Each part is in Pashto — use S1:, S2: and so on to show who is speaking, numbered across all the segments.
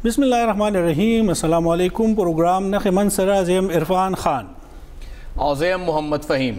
S1: بسم الله الرحمن الرحیم. السلام علیکم. پروګرام نخی منز سره زم عرفان خان
S2: او زم محمد فهیم.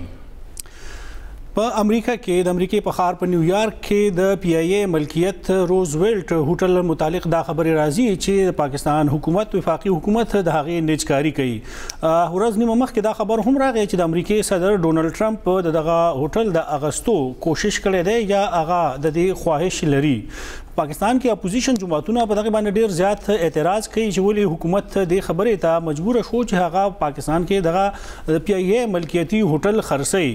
S1: په امریکا کې د امریکای په ښار په نیویارک کې د پی ای ای ملکیت روزویلټ هوټل متعلق دا خبرې راځي چې د پاکستان حکومت وفاقي حکومت د هغې نجکاري کوي. ورځ نیمه مخکې دا خبر هم راغی چې د امریکای صدر ډونالډ ټرمپ دغه هوټل د اغستو کوشش کړی دی یا هغه د دې خواهش لري. پاکستان کې اپوزیشن جماعتونه په دغه باندې ډیر زیات اعتراض کوي چې ولې حکومت د خبرې ته مجبور شو چې هغه پاکستان کې دغه پی ای ای ملکیتي هوټل خرڅي.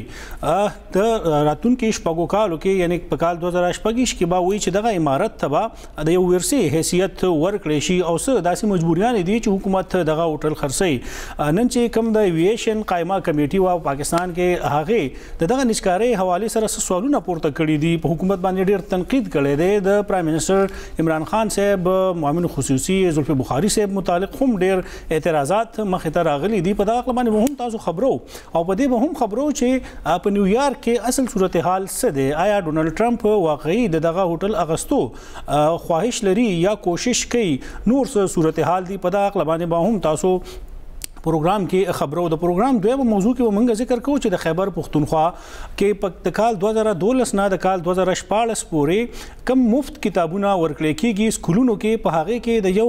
S1: د راتلونکي شپږو کالو کې یعنی په کال 2028 کې به وایي چې دغه عمارت ته د یو ورثي حیثیت ورکړي شي او څه داسې مجبوریان دي چې حکومت دغه هوټل خرڅي. نن چې کوم د ایویشن قائمه کمیټي وا پاکستان کې هغه دغه نشکاري حواله سره سوالونه پورته کړي دي. په حکومت باندې ډیر تنقید کړي دي. د پرایم منسٹر عمران خان صاحب معاون خصوصي زلفی بخاری صاحب متعلق هم ډیر اعتراضات مخې ته راغلي دي. په دغه باندې هم تاسو خبرو او په دې هم خبرو چې په نیویارک کې اصل صورتحال څه دی. آیا ډونالډ ټرمپ واقعي دغه هوټل اغستو خواهش لري یا کوشش کوي؟ نور څه صورتحال دي په دغه باندې هم تاسو پروګرام کې خبرو. د پروګرام دویمه موضوع کې موږ ذکر کوو چې د خیبر پختونخوا کې په کال 2012 نه د کال 2014 پورې کم مفت کتابونه ورکړل کېږي سکولونو کې. په هغه کې د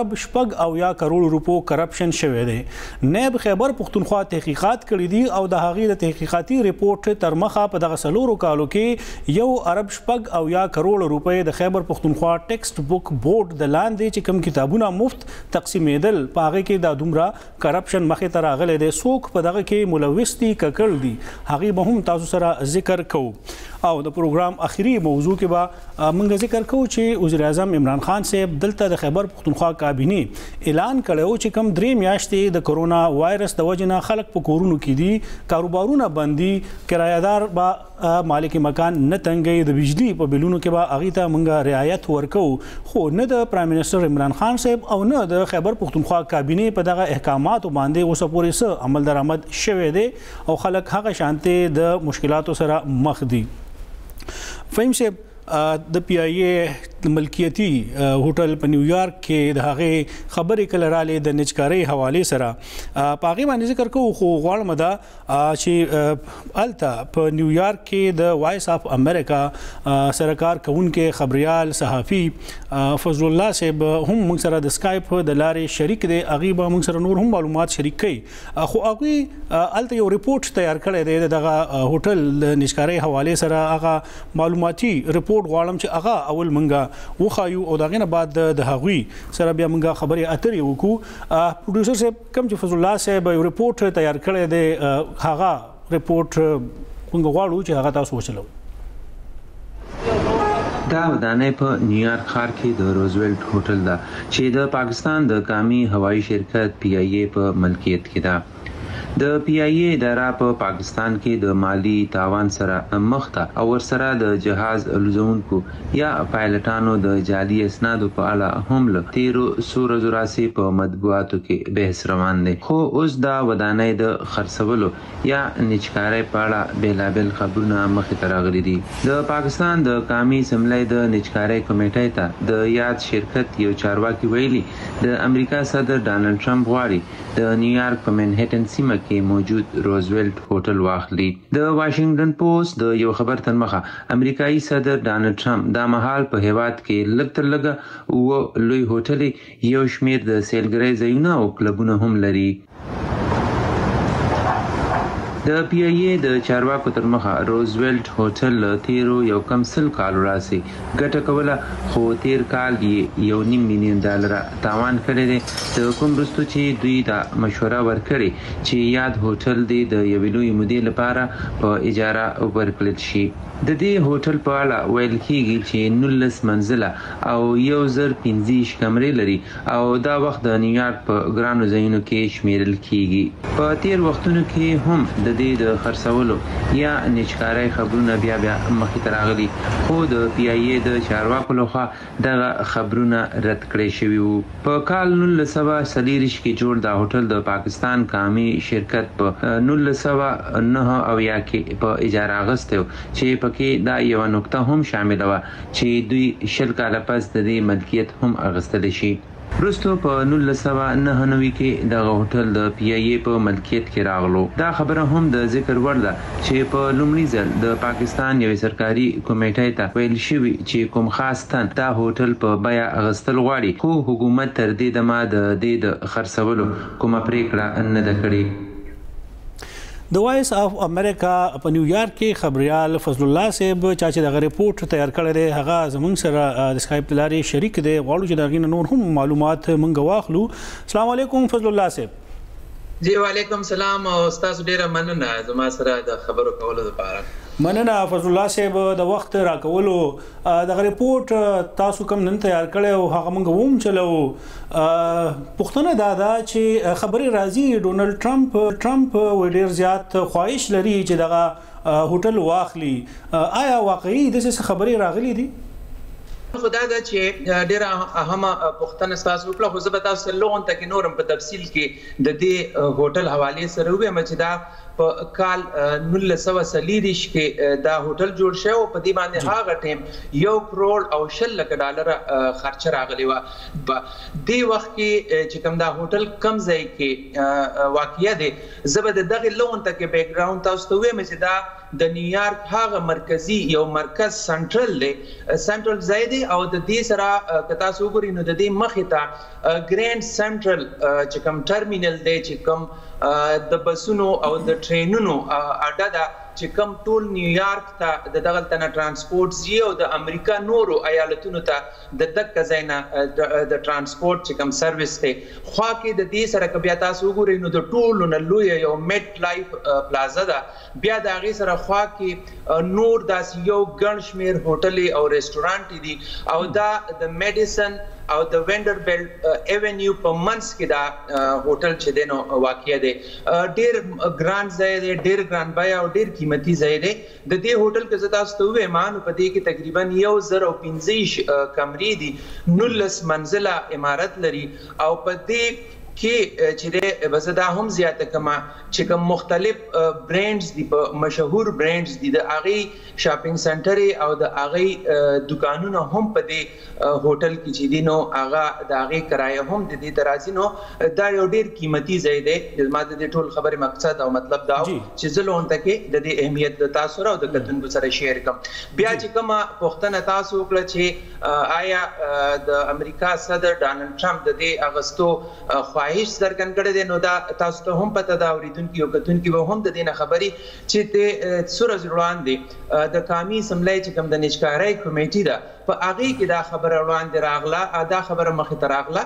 S1: 1.6 کروڑ روپو کرپشن شوی دی. نیب خیبر پختونخوا تحقیقات کړي دي او د هغې د تحقیقاتي ریپورت تر مخه په دغه سلورو کالو کې 1.6 کروڑ روپۍ د خیبر پختونخوا ټیکسټ بک بورډ د لاندې چې کم کتابونه مفت تقسیمېدل په هغه کې د دومره کرپشن مخې ته راغلی دی. څوک په دغه کې ملوث دي ککړ دي هغې به هم تاسو سره ذکر کوو. او د پروګرام اخري موضوع کې به موږ ذکر کوو چې وزیر اعظم عمران خان صاحب دلته د خیبر پختونخوا کابینې اعلان کړی چې کم 3 میاشتې د کرونا وایرس د وجې نه خلک په کورونو کې دي، کاروبارونه بندي، کرایه‌دار به مالک مکان نه تنګي، د بجلی په بلونو کې به هغې ته موږ رعایت ورکوو. خو نه د پرایم منسټر عمران خان صاحب او نه د خیبر پختونخوا کابینې په دغه احکاماتو باندې اوسه پورې څه عمل درآمد شوی دی او خلک هغه شانتې د مشکلاتو سره مخ دي. فهیم صاحب د پی ای ای ملکیتي هوټل په نیویارک کې د هغې خبرې کله رالې د نجکارۍ حوالې سره په هغې باندې ذکر کوو. خو غواړم دا چې هلته په نیویارک کې د وایس اف امریکا سره کار کوونکی خبریال صحافي فضل الله صاحب هم موږ سره د سکایپ د لارې شریک دی. هغې به موږ سره نور هم معلومات شریک کوي. خو هغوی هلته یو ریپورټ تیار کړی دی دغه هوټل د نجکارۍ حوالې سره. هغه معلوماتي ریپورټ غواړم چې هغه اول منګه وخایو او دغه نه بعد د هغوی سره بیا منګه خبرې اترې وکړو. پروډوسر صاحب کوم چې فضل الله صاحب یو ریپورټ تیار کړی دی هغه ریپورټ موږ غواړو چې هغه تاسو وچلو.
S3: دا ودانۍ په نیویارک ښار کې د روزویلټ هوټل ده چې د پاکستان د قامي هوایي شرکت پی ای ای په ملکیت کې ده. د پی ای ای اداره په پاکستان کې د مالی تاوان سره مخ ده او ورسره د جهاز الوزونکو یا پایلټانو د جعلي اسنادو په اړه هم له تیرو څو ورځو راهیسې په مطبوعاتو کې بحث روان دی. خو اوس دا ودانۍ د خرڅولو یا نجکارۍ په اړه بېلابېل خبرونه مخې ته راغلي دي. د پاکستان د قامي اسمبلۍ د نجکارۍ کمیټې ته د یاد شرکت یو چارواکي ویلي د امریکا صدر ډانلډ ټرمپ غواړي د نیویارک په منهټن سیمه کې موجود روزویلټ هوټل واخلي. د واشنگټن پوسټ د یو خبر تر مخه امریکایي صدر ډانلډ ټرمپ دا مهال په هیواد کې لږ تر لږه اووه لوی هوټلې، یو شمېر د سیلګرۍ ځایونه او کلبونه هم لري. د پی ای ای د چارواکو تر مخه روزویلټ هوټل له تیرو یو کم 100 کالو راهیسې ګټه کوله، خو تیر کال یې $1.5 میلیون تاوان کړی دی. د کوم وروسته چې دوی دا مشوره ورکړې چې یاد هوټل دی د یوې لویې مودې لپاره په اجاره ورکړل شي. د دې هوټل په اړه ویل کېږي چې 19 منزله او 1015 کمرې لري او دا وخت د نیویارک په ګرانو ځایونو کې شمیرل کېږي. په تیر وختونو کې هم د دې د خرڅولو یا نجکارۍ خبرونه بیا مخې ته راغلي، خو د پی ای ای د چارواکو لخوا دغه خبرونه رد کړی شوي وو. په کال 1940 کې جوړ دا هوټل د پاکستان قامي شرکت په 1979 کې په اجاره اخیستی چې پکې دا یو نقطه هم شامل و چې دوی 20 کاله پس د دې ملکیت هم اخیستلی شي. وروسته په 1999 کې دغه هوټل د پی ای اے په ملکیت کې راغلو. دا خبره هم د ذکر وړ ده چې په لومړي ځل د پاکستان یوې سرکاري کمیټې ته ویل شوي چې کوم خاص تن دا هوټل په بیه اخیستل غواړي، خو حکومت تر دې دمه د دې د خرڅولو کومه پریکړه نه ده کړې.
S1: د وایس اف امریکا په نیویارک کې خبريال فضل الله صاحب چې دغه ریپورت تیار کړی دی هغه زموږ سره د سکایپ لارې شریک دی. غواړو چې دغه نور هم معلومات مونږ واخلو. السلام علیکم فضل الله صاحب.
S4: جی وعلیکم السلام او استاد ډیره مننه زما سره د خبرو کولو لپاره.
S1: مننه فضل الله صاحب د وخت راکولو. دغه ریپورت تاسو کوم نن تیار کړی او هغه مونږ ووم چلو. پوښتنه دا ده چې خبرې راځي ډونالد ټرمپ ډېر زیات خواهش لري چې دغه هوټل واخلي. آیا واقعي داسې خبرې راغلي دي؟
S4: خدا دا چې ډیره اهمه پوښتنه تاسو وکړه، خو زه به تاسو لغون ته کې نورم په تفصیل کې د دې هوټل حواله سره ووایم چې دا په کال 1940 کې دا هوټل جوړ شو او په دې باندې هغه ټیم 1 کروڑ او 10 لک ډالر خرچ راغلی و. د وخت کې چې کوم دا هوټل کم ځای کې واقع دی، زبر دغه لون ته کې بیک ګراوند تاسو ته وایم چې دا د نیویارک هغه مرکزی یو مرکز سنټرل دی، سنټرل ځای دی او د دې سره کتا سو ګوري نو د دې مخې ته ګرینډ سنټرل چې کوم ټرمینل دی چې کوم د بسونو او د ټرینونو اډه ده چې کوم ټول نیویارک ته د دغه تنه ترانسپورت زی او د امریکا نورو ایالتونو ته د دک زینا د ترانسپورت چې کوم سرویس ته خوا کې د دې سره کبیا تاسو وګورئ نو د ټولو نه لوی یو میټ لایف پلازا ده. بیا د هغه سره خوا کې نور داس یو ګڼ شمیر هوټل او ریسټورانټ دي او دا د میډیسن او د وینډربیلټ ایونیو په منس کې دا هوټل چې دینو واقع دی. ډیر ګران ځای دی، ډیر ګران بیا او ډیر قیمتي ځای دی. د دې هوټل کې زه تاسو ته وایم نو په دې کې تقریبا 1015 کمرې دي، 19 منزله عمارت لري او په دې کې چې بس دا هم زیاته کما چې کوم مختلف برانډز دي، په مشهور برانډز دي، د اغي شاپینګ سنټر او د اغي دکانونه هم په دې هوټل کې چې دي نو اغا د اغي کرایه هم د دې ترازی نو دا یو ډیر قیمتي ځای دی. ما د دې ټول خبره مقصد او مطلب دا چې زلون ته کې د دې اهمیت د تاسو سره او د کتونکو سره شیر کوم. بیا چې کومه پوښتنه تاسو وکړه چې آیا د امریکا صدر ډانلډ ټرمپ د دې اغستو خواهش درکن کړی دی، نو دا تاسو ته هم پته دا اوریدونکو او کتونکو به هم د دې نه خبري چې ته سورج وړاندې د قومي اسمبلی چې کوم د نشکارۍ کمیټې ده په هغه کې دا خبره وړاندې راغله، دا خبره مخې ته راغله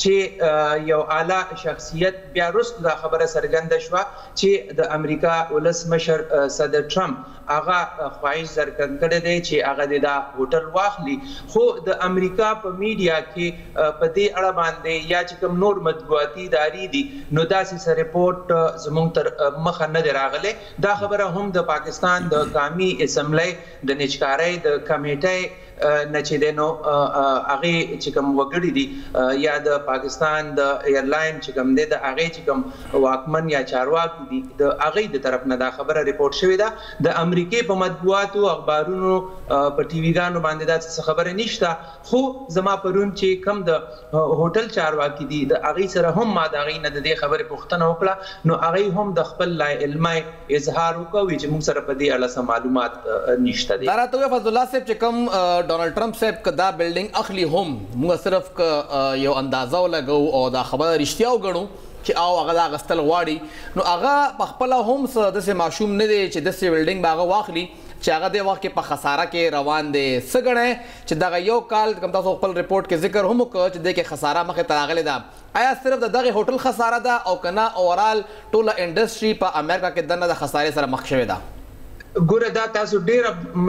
S4: چې یو اعلی شخصیت بیا وروسته دا خبره څرګنده شوه چې د امریکا ولسمشر صدر ټرمپ هغه خواهش څرګند کړی دی چې هغه دا هوټل واخلي. خو د امریکا په میډیا کې په دې اړه باندې یا چې کوم نور مطبوعاتي ادارې دي نو داسې ریپورت زموږ تر مخه نه دی راغلی. دا خبره هم د پاکستان د قومي اسمبلی د نشکارۍ د کمیټې نه چې دینو هغه چې کوم وګړي دي یا د پاکستان د ایرلاین چې کوم دی د هغه چې کوم واکمن یا چارواکي دي د هغه د طرف نه دا خبره ریپورت شوې ده. د امریکای په مطبوعاتو اخبارونو په ټي وي ګانو باندې دا څه خبره نشته، خو زما پرون چې کوم د هوټل چارواکي دي د هغه سره هم ما د هغه نه د دې خبره پوښتنه وکړه نو هغه هم د خپل لا علمي اظهار وکوي چې موږ سره په دې اړه سم معلومات نشته دي.
S2: دا راته فضل الله صاحب چې کوم ډونالد ټرمپ صاحب کدا بلډینګ اخلي هم موږ صرف یو اندازه ولګو او دا خبره رښتیا وګڼو چې او هغه دا غستل غواړي نو هغه په خپل هم د معشوم نه دی چې د بلډینګ باغ واخلي چې هغه د وخت په خساره کې روان دي. څنګه چې دغه یو کال کوم تاسو خپل ریپورت کې ذکر هم وکړ چې د کې خساره مخه تراغله ده، آیا صرف دغه هوټل خساره ده او کنه اورال ټوله انډستری په امریکا کې دنه د خسارې سره مخ شوې ده؟
S4: ګوره دا تاسو ډیر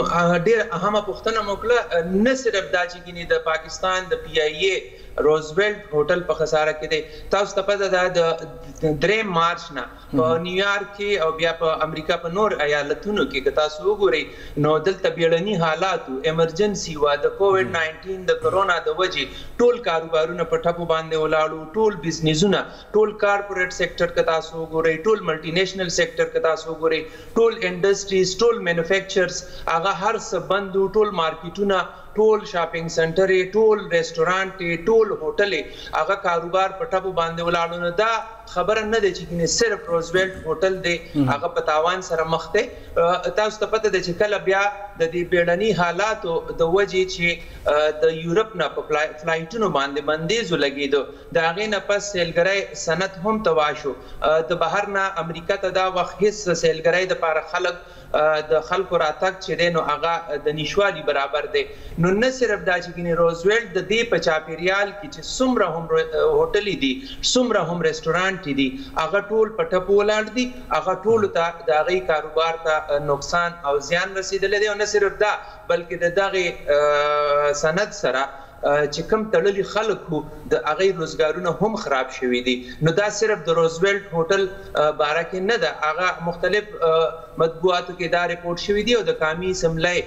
S4: اهمه پوښتنه وکړه. نه صرف دا چې ګینه د پاکستان د پی ای اے روزویلټ هوټل په خساره کې دی، تاسو ته پته ده د 3 مارچ نه په نیویارک کې او بیا په امریکا په نور ایالتونو کې تاسو وګورئ نو دلته بیړني حالات ایمرجنسي و د کووډ 19 د کرونا د وجې ټول کاروبارونه په ټپو باندې ولاړو، ټول بزنسونه، ټول کارپوریټ سېکټر کې تاسو وګورئ، ټول ملټي نېشنل سېکټر کې تاسو وګورئ، ټول انډستریز، ټول مینوفیکچرز هغه هر څه بندو، ټول مارکیټونه، ټول شاپینګ سنټر ټول ریسټورانټ ټول هوټل هغه کاروبار په ټاپو باندې ولاړ نو دا خبره نه ده چې صرف روزویلټ هوټل دی هغه په تاوان سره مخ دی تاسو ته پته ده چې کله بیا د دې بیړني حالاتو د وجې چې د یورپ نه په فلایټونو باندې بندیز ولګېدو د هغې نه پس سیلګرۍ صنعت هم تباه شو د بهر نه امریکا ته دا وخت هېڅ سیلګرۍ دپاره خلک د خلکو راتګ چې دی نو هغه د نشوالي برابر دی نو نه صرف دا چې روزویلټ د دې په چاپیریال کې چې څومره هم هوټلې دي څومره هم رسټورانټ دي هغه ټول په ټپو ولاړ دي هغه ټولو ته د هغې کاروبار ته نقصان او زیان رسېدلی دی او نه صرف دا بلکې د دغې صنعت سره چې کوم تړلي خلک وو د هغې روزګارونه هم خراب شوي دي نو دا صرف د روزویلټ هوټل باره کې نه ده هغه مختلف مطبوعاتو کې دا ریپورټ شوي دي او د قومي اسمبلی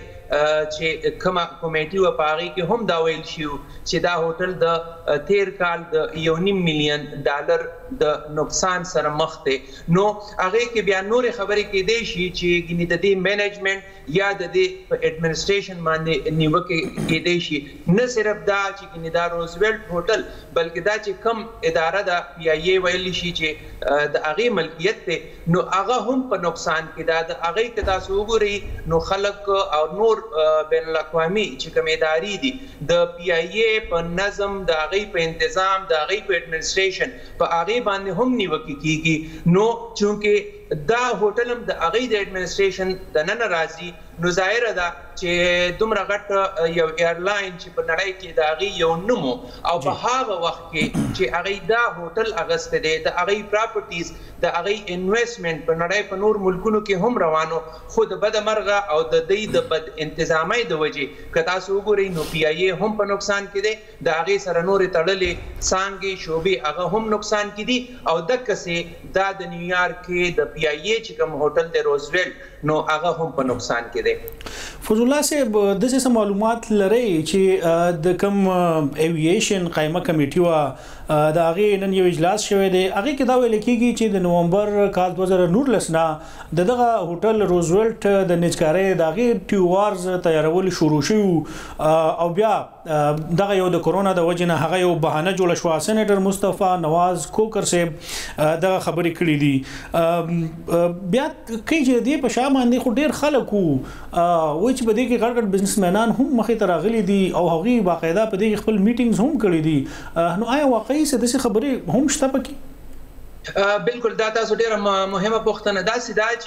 S4: چې کومه کمیټي وه په هغې کې هم دا ویل شوي چې دا هوټل د تیر کال د $1.5 ملیون د نقصان سره مخ دی نو هغې کې بیا نورې خبرې کېدی شي چې ګینې د دې مینجمنټ یا د دې په ایډمنسټریشن باندې نیوکې کېدی شي نه صرف دا چې ګینې دا روزویلټ هوټل بلکې دا چې کوم اداره ده PIA ویلی شي چې د هغې ملکیت دی نو هغه هم په نقصان کې ده د هغې که تاسو وګورئ نو خلک او نور بین الاقوامي چې کوم ادارې دي د PIA په نظم د هغې په انتظام د هغې په ایډمنسټریشن په هغې باندې هم نیوکې کېږي نو چونکې دا هوټل هم د هغې د ایډمنسټریشن دننه راځي نو ظاهره ده چې دومره غټ یو ایرلاین چې په نړۍ کې د هغې یو نوم او په هغه وخت کې چې هغې دا هوټل اغستی دی د هغې پراپرټیز د هغې انویسټمنټ په نړۍ په نور ملکونو کې هم روانو خو د بده مرغه او د دوی د بد انتظامۍ د وجې که تاسو وګورئ نو PIA هم په نقصان کې دی د هغې سره نورې تړلې څانګې شعبې هغه هم نقصان کې دي او دقسې دا د نیویارک کې د PIA چې کوم هوټل دی روزویلټ نو هغه هم په نقصان کې دی
S1: فضل الله صاحب داسې څه معلومات لرئ چې د کوم ایویشن قایمه کمیټي وه د هغې نن یو اجلاس شوی دی هغې کې دا ویل کېږي چې د نومبر کال 2019 نه د دغه هوټل روزویلټ د نجکارۍ د هغې ټیوارز تیارول شروع شوي او بیا دغه یو د کرونا د وجې نه هغه یو بهانه جوړه شوه سینیټر مصطفی نواز کوکر صاحب دغه خبرې کړي دي بیا کوي چې د دې په شا باندې خو ډېر خلک وو وایي چې په دې کې غټ غټ بزنسمینان هم مخې ته راغلي دي او هغوی باقاعده په دې کې خپل میټینګز هم کړي دي نو آیا واقعي څه داسې خبرې هم شته پکې
S4: بالکل دا تاسو ډېره مهمه پوښتنه داسې ده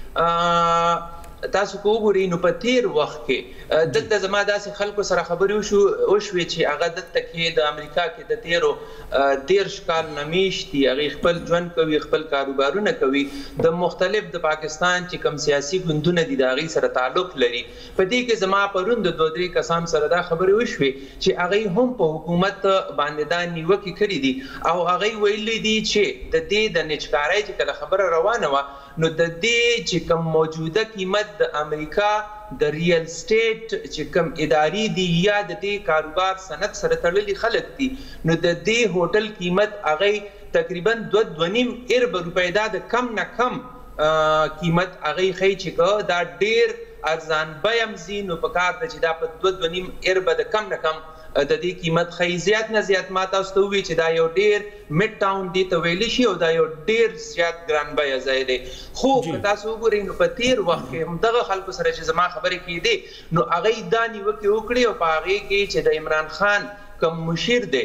S4: چې تاسو کو وګورئ نو په تیر وخت کې دلته زما داسې خلکو سره خبرې وشوې چې هغه دلته کې د امریکا کې د تیرو 13 کال نه میاشتې هغې خپل ژوند کوي خپل کاروبارونه کوي د مختلف د پاکستان چې کوم سیاسي ګوندونه دي د هغې سره تعلق لري په دې کې زما پرون د 2-3 کسان سره دا خبرې وشوې چې هغې هم په حکومت باندې دا نیوکې کړي دي او هغې ویلي دي چې د دې د نجکارۍ چې کله خبره روانه وه نو د دې چې کوم موجوده قیمت د امریکا د ریل سټیټ چې کوم ادارې دي یا د دې کاروبار صنعت سره تړلي خلک دي نو د دې هوټل قیمت هغې تقریبا 2.5 ارب روپۍ دا د کم نه کم قیمت هغې ښیي چې دا ډېر ارزان بیه ځي نو په کار ده چې دا په 2.5 ارب د کم نه کم د دې قیمت ښیي زیات نه زیات ما تاسو ته ووایي چې دا یو ډېر مډ ټاون دی ته ویلی شي او دا یو ډېر زیات ګران بیه ځای دی خو که تاسو وګورئ نو په تیر وخت کې همدغه خلکو سره چې زما خبرې کېدې نو هغوی دا نیوکې وکړې او په هغې کې چې د عمران خان کوم مشیر دی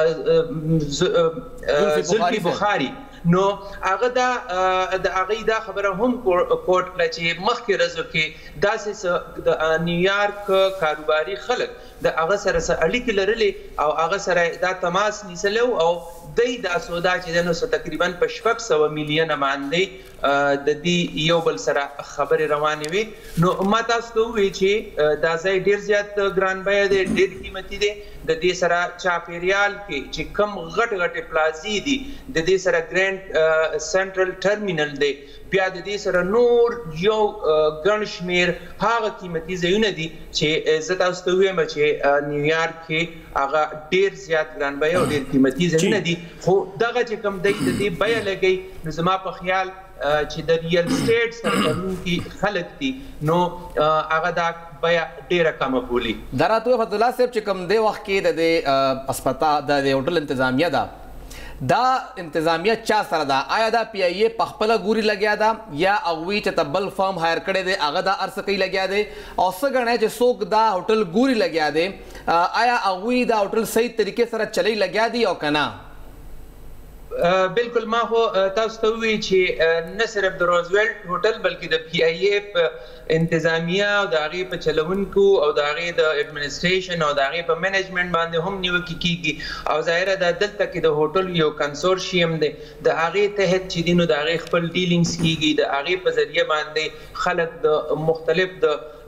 S4: زلفي بخاري نو هغه د هغې دا خبره هم کوټ کړه چې مخکې ورځو کې داسې د نیویارک کاروباري خلک د هغه سره څه اړیکې لرلې او هغه سره دا تماس نیسلی او دی دا سودا چې دی نو تقریبا په 600 میلیونه باندې د دې یو بل سره خبرې روانې وي نو ما تاسو ته ووایي چې دا ځای ډېر زیات ګران بیه دی ډېر قیمتي دی د دې سره چاپیریال کې چې کم غټ غټې پلازې دي د دې سره ګرینډ سنټرل ټرمینل دی بیا د دې سره نور یو ګڼ شمېر هغه قیمتي ځایونه دي چې زه تاسو ته ووایم چې نیویارک کې هغه ډېر زیات ګران بیه او ډېر قیمتي ځایونه دي خو دغه چې کوم دی د دې بیه لګوي نو زما په خیال چې د ریل سټیټ سره تړونکي خلک دي نو هغه دا بیا ډیره کمه بولي.
S2: دا راته فتح الله صاحب چې کوم دی وخت کې د هسپتال د هوټل انتظامیه ده دا انتظامیه چا سره ده؟ آیا دا پی ای په خپله ګوري لګیا ده یا هغوی چې ته بل فارم هایر کړی دی هغه دا هر څه کوي لګیا دی؟ او څه ګڼئ چې څوک دا هوټل ګوري لګیا دی آیا هغوی دا هوټل صحیح طریقې سره چلی لګیا دی او که نه؟
S4: بالکل ما خو تاسو ته ووایي چې نه صرف د روزویلټ هوټل بلکې د پی ای ای په انتظامیه او د هغې په چلونکو او د هغې د ایډمنسټریشن او د هغې په مینجمنټ باندې هم نیوکې کیږي او ظاهره ده دلته کې د هوټل یو کنسورشیم دی د هغې تحت چې دي نو د هغې خپل ډیلینګز کیږي د هغې په ذریعه باندې خلک د مختلف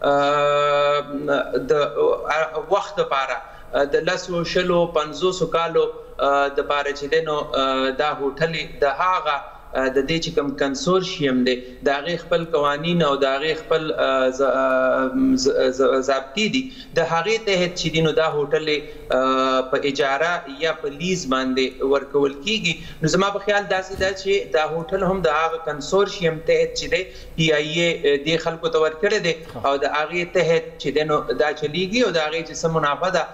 S4: د وخت لپاره د 10 شلو 50 کالو د پاره چې دنو دا هوټل د هغه د دې چې کوم کنسورشیم دی د هغې خپل قوانین او د هغې خپل ضابطې دي د هغې تحت چې دي نو دا هوټل په اجاره یا په لیز باندې ورکول کیږي. نو زما په خیال داسې ده چې دا هوټل هم د هغه کنسورشیم تحت چې دی پی ای ای دې خلکو ته ورکړی دی او د هغې تحت چې دی نو دا چلیږي او د هغې چې څه منافع ده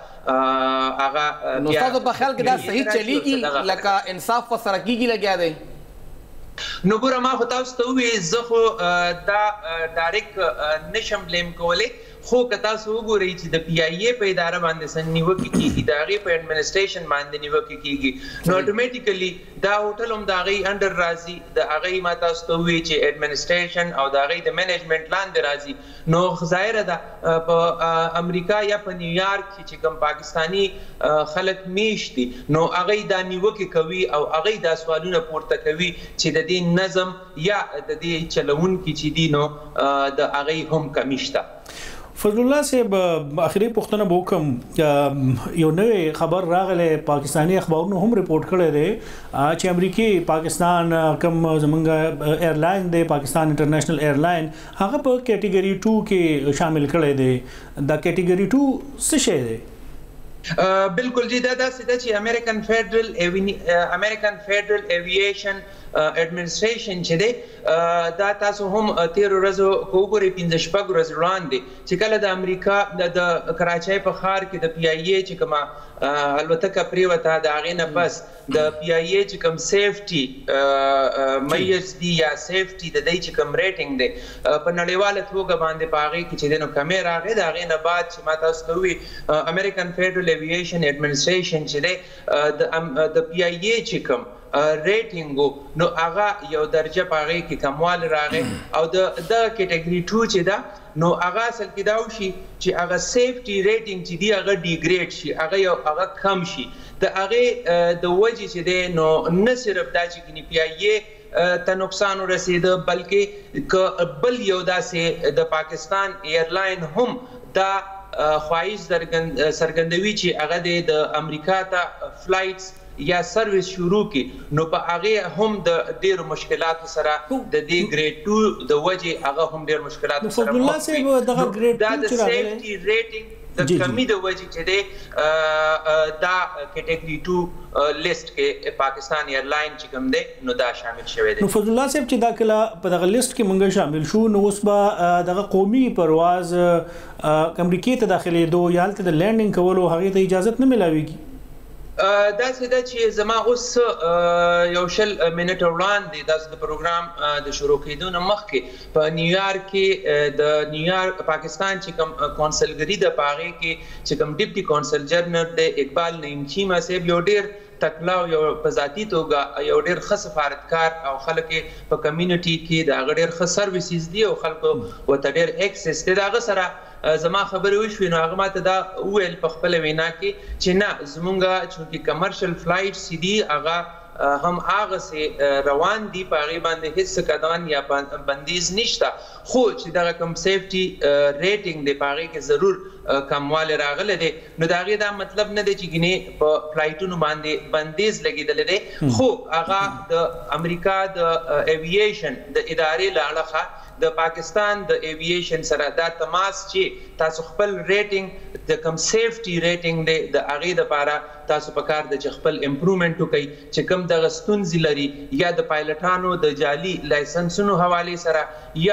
S4: هغه
S2: نو ستاسو په خیال کې دا صحیح چلیږي لکه انصاف ورسره کیږي لګیا دی؟
S4: نو ګوره ما خو تاسو ته ووایي زه خو دا ډایرکټ نشم بلیم کولی خو که تاسو وګورئ چې د پی ای ای په اداره باندې څنګه نیوکې کیږي د هغې په ایډمنسټریشن باندې نیوکې کیږي نو اټومیټیکلی دا هوټل هم د هغې انډر راځي د هغې ما تاسو ته ووایي چې ایډمنسټریشن او د هغې د مینجمنټ لاندې راځي. نو ظاهره ده په امریکا یا په نیویارک کې چې کوم پاکستانی خلک میشت دي نو هغې دا نیوکې کوي او هغې دا سوالونه پورته کوي چې د دې نظم یا د دې چلونکي چې دي نو د هغې هم کمی شته.
S1: فضل الله صاحب اخري پوښتنه به وکړم یو نوې خبر راغلی پاکستاني اخبارونو هم ریپورټ کړی دی چې امریکي پاکستان کوم زمونږ ایرلاین دی پاکستان انټرنیشنل ایرلاین هغه په کیټګري 2 کې شامل کړی دی. دا کیټګري 2 څه شی دی؟
S4: بالکل جی دا داسې ده چې امریکن فیډرل ایویشن ایڈمنسټریشن چې دی دا تاسو هم 13 ورځو کو وګورئ 15 ورځې وړاندې چې کله د امریکا د کراچۍ په ښار کې د پی ای ای چې کومه الوتکه پریوته د هغې نه بس د پی ای ای چې کوم سیفټي میز دي یا سیفټي د دې چې کوم ریټینګ دی په نړیواله توګه باندې په هغې کې چې دی نو کمې راغې د هغې نه بعد چې ما تاسو ته ووایي امریکن فیډرل ایویشن ایډمنسټریشن چې دی د پی ای ای چې کوم ریټینګ نو هغه یو درجه په هغې کې کموالی راغی او د کیټګري 2 چې ده نو هغه اصل کې دا وشي چې هغه سیفټي ریټینګ چې دی هغه ډیګریډ شي هغه کم شي د هغې د وجې چې دی نو نه صرف دا چې ګینې پی ای ای ته نقصان ورسېده بلکې که بل یو داسې د پاکستان ایرلاین هم دا خواهش څرګندوي چې هغه د امریکا ته فلایټس یا سرویس شروع کی نو په هغه هم د ډیرو مشکلاتو سره د دې ګریډ 2 د وجې هغه هم ډیر مشکلاتو سره
S1: فضل الله صاحب دغه ګریډ 2
S4: چې سیفټي ریټینګ د کمی د وجې چې دی دا کیټګري 2 لیست کې پاکستان ایرلاین چې کوم دی نو دا شامل شوی دی.
S1: نو فضل الله صاحب چې دا کله په دغه لیست کې مونږ شامل شو نو اوس به دغه قومي پرواز امریکای ته داخلېدو یا هلته د لینډینګ کولو هغې ته اجازت نه میلاویږي؟
S4: داسې ده چې زما اوس یو 20 منټه وړاندې داسې د پروګرام د شروع کېدو نه مخکې په نیویارک کې د نیویارک پاکستان چې کوم کونسلګري ده په هغې کې چې کوم ډیپټي کونسل جنرل دی اقبال نعیم چیمه صاحب یو ډېر تکړه او یو په ذاتي توګه یو ډېر ښه سفارتکار او خلک یې په کمیونټي کې د هغه ډېر ښه سروسز دي او خلکو ورته ډېر ایکسس دی د هغه سره زما خبرې وشوې نو هغه ماته دا وویل په خپله وینا کې چې نه زمونږ چونکې کمرشل فلایټس دي هغه هم هغسې روان دي په هغې باندې هېڅ قدغن یا بندیز نشته خو چې دغه کوم سیفټي ریټینګ دی په هغې کې ضرور کموالی راغلی دی نو د هغې دا مطلب نه دی چې ګینې په فلایټونو باندې بندیز لګېدلی دی خو هغه د امریکا د ایویشن د ادارې له اړخه د پاکستان د ایویشن سره دا تماس چې تاسو خپل ریټینګ د کوم سیفټي ریټینګ دی د هغې دپاره تاسو پکار ده چې خپل امپرومنټ وکړئ چې کوم دغه ستونزې لري یا د پایلټانو د جعلي لایسنسونو حوالې سره یا د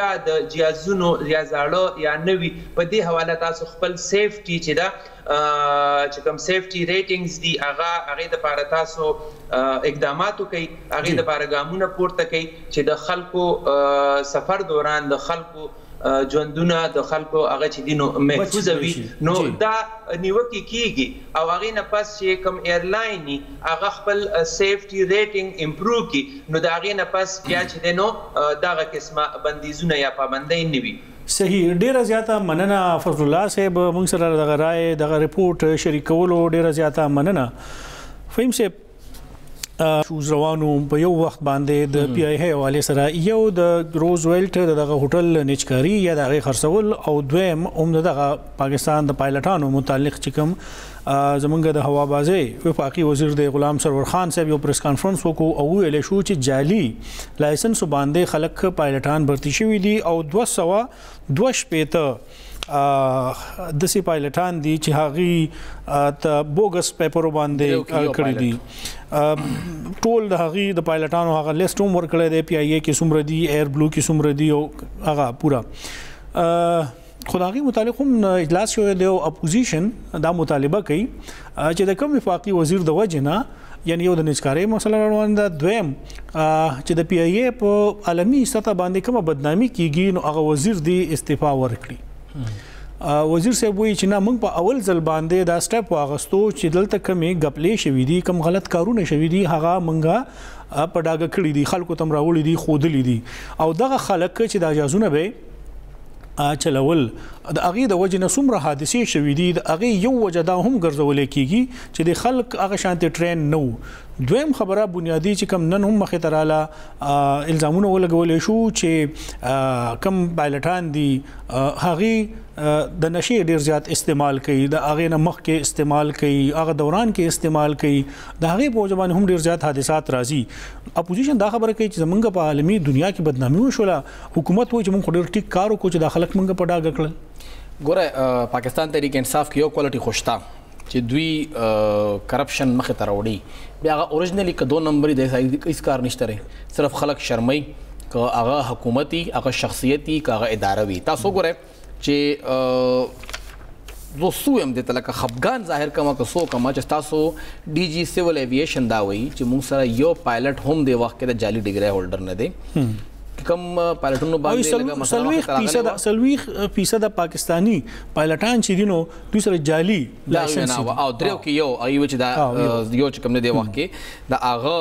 S4: جهازونو یا زاړه یا نوي په دې حواله تاسو خپل سیفټي چې دا چې کوم سیفټي ریټینګز دي هغه د لپاره تاسو اقدامات کوي هغه د لپاره ګامونه پورته کوي چې د خلکو سفر دوران د خلکو ژوندونه د خلکو هغه چې دینو محفوظ وي نو دا نیوکه کیږي او هغه نه پس چې کوم ایرلاین هغه خپل سیفټي ریټینګ امپروو کی نو دا هغه نه پس بیا چې دینو دغه قسمه بندیزونه یا پابندۍ نه وي.
S1: صحیح ډیره زیاته مننه فضل الله صاحب موږ سره دغه رائے دغه ریپورت شریکولو ډیره زیاته مننه. فهیم صاحب شوز روانو په یو وخت باندې د پی آی ای حواله سره یو د روزویلټ دغه هوټل نچکاری یا دغه خرڅول او دویم دغه پاکستان د پایلټانو متعلق چې کوم زمونږ د هوابازي وفاقي وزیر د غلام سرور خان صاحب یو پریس کانفرنس وکړو او ویل شو چې جعلي لایسنس باندې خلک پایلټان بھرتی شوي دي او 222 د سی پایلټان دي چې هغه ته بوګس پیپر باندې کړی دي ټول د هغه د پایلټانو هغه لیست هم ورکړی دی پی آی ای کې څومره دي ایر بلو کې څومره دي او هغه پورا خدایي متعلق هم اجلاس شوی دی او اپوزیشن دا مطالبه کوي چې د کوم وفاقي وزیر د وجنه یعنی یو د نچکاري مسله روان ده دویم چې د پی آی ای په عالمي سطح باندې کومه بدنامي کیږي نو هغه وزیر دی استعفا ورکړي. وزیر صاحب وایي چې نه موږ په اول ځل باندې دا سټپ واغستو چې دلته کمې غپلې شوې دي کم غلط کارونه شوې دي هغه موږ په ډاګه کړی دي خلکو تم راوړي دي خودلې دي او دغه خلک چې د اجازهونه به چلول د هغه د وجه نه څومره حادثې شوې دي د هغه یو وجه دا هم ګرځول کیږي چې د خلک هغه شانتي ټرین نو دویم خبره بنیادی چې کم نن هم مخې تراله الزامونه ولګول شو چې کم پایلټان دي هغه د نشي ډیر زیات استعمال کوي د هغه نه مخ کې استعمال کوي هغه دوران کې استعمال کوي د هغه په ځبان هم ډیر زیات حادثات راځي. اپوزیشن دا خبره کوي چې زمونږ په عالمي دنیا کې بدنامي وشوله حکومت وایي چې موږ ډیر ټیک کار وکړو چې د خلک موږ په ډاګه کړل.
S2: ګوره پاکستان تحریک انصاف کې یو کوالټي خوشتا چې دوی کرپشن مخه ته راوړي بیا هغه اوریجنلی که 2 نمبر د هیڅ کار نشته لري صرف خلک شرمای که هغه حکومتي هغه شخصیتي که هغه اداره وي. تاسو ګوره چې دوسو هم د تلکه خفغان ظاهر کما که سو کما چې تاسو ډي جی سیول ایویشن دا وایي چې موږ سره یو پایلټ هم د وخت کې د جعلي ډیګری هولډر نه دی کم پایلټونو باندې لګه
S1: 30% پاکستانی پایلټان چې دینو دوی سره جعلي لایسنس
S2: او دریو کې یو ایو چې دا یو چې کوم نه دی وخت کې دا هغه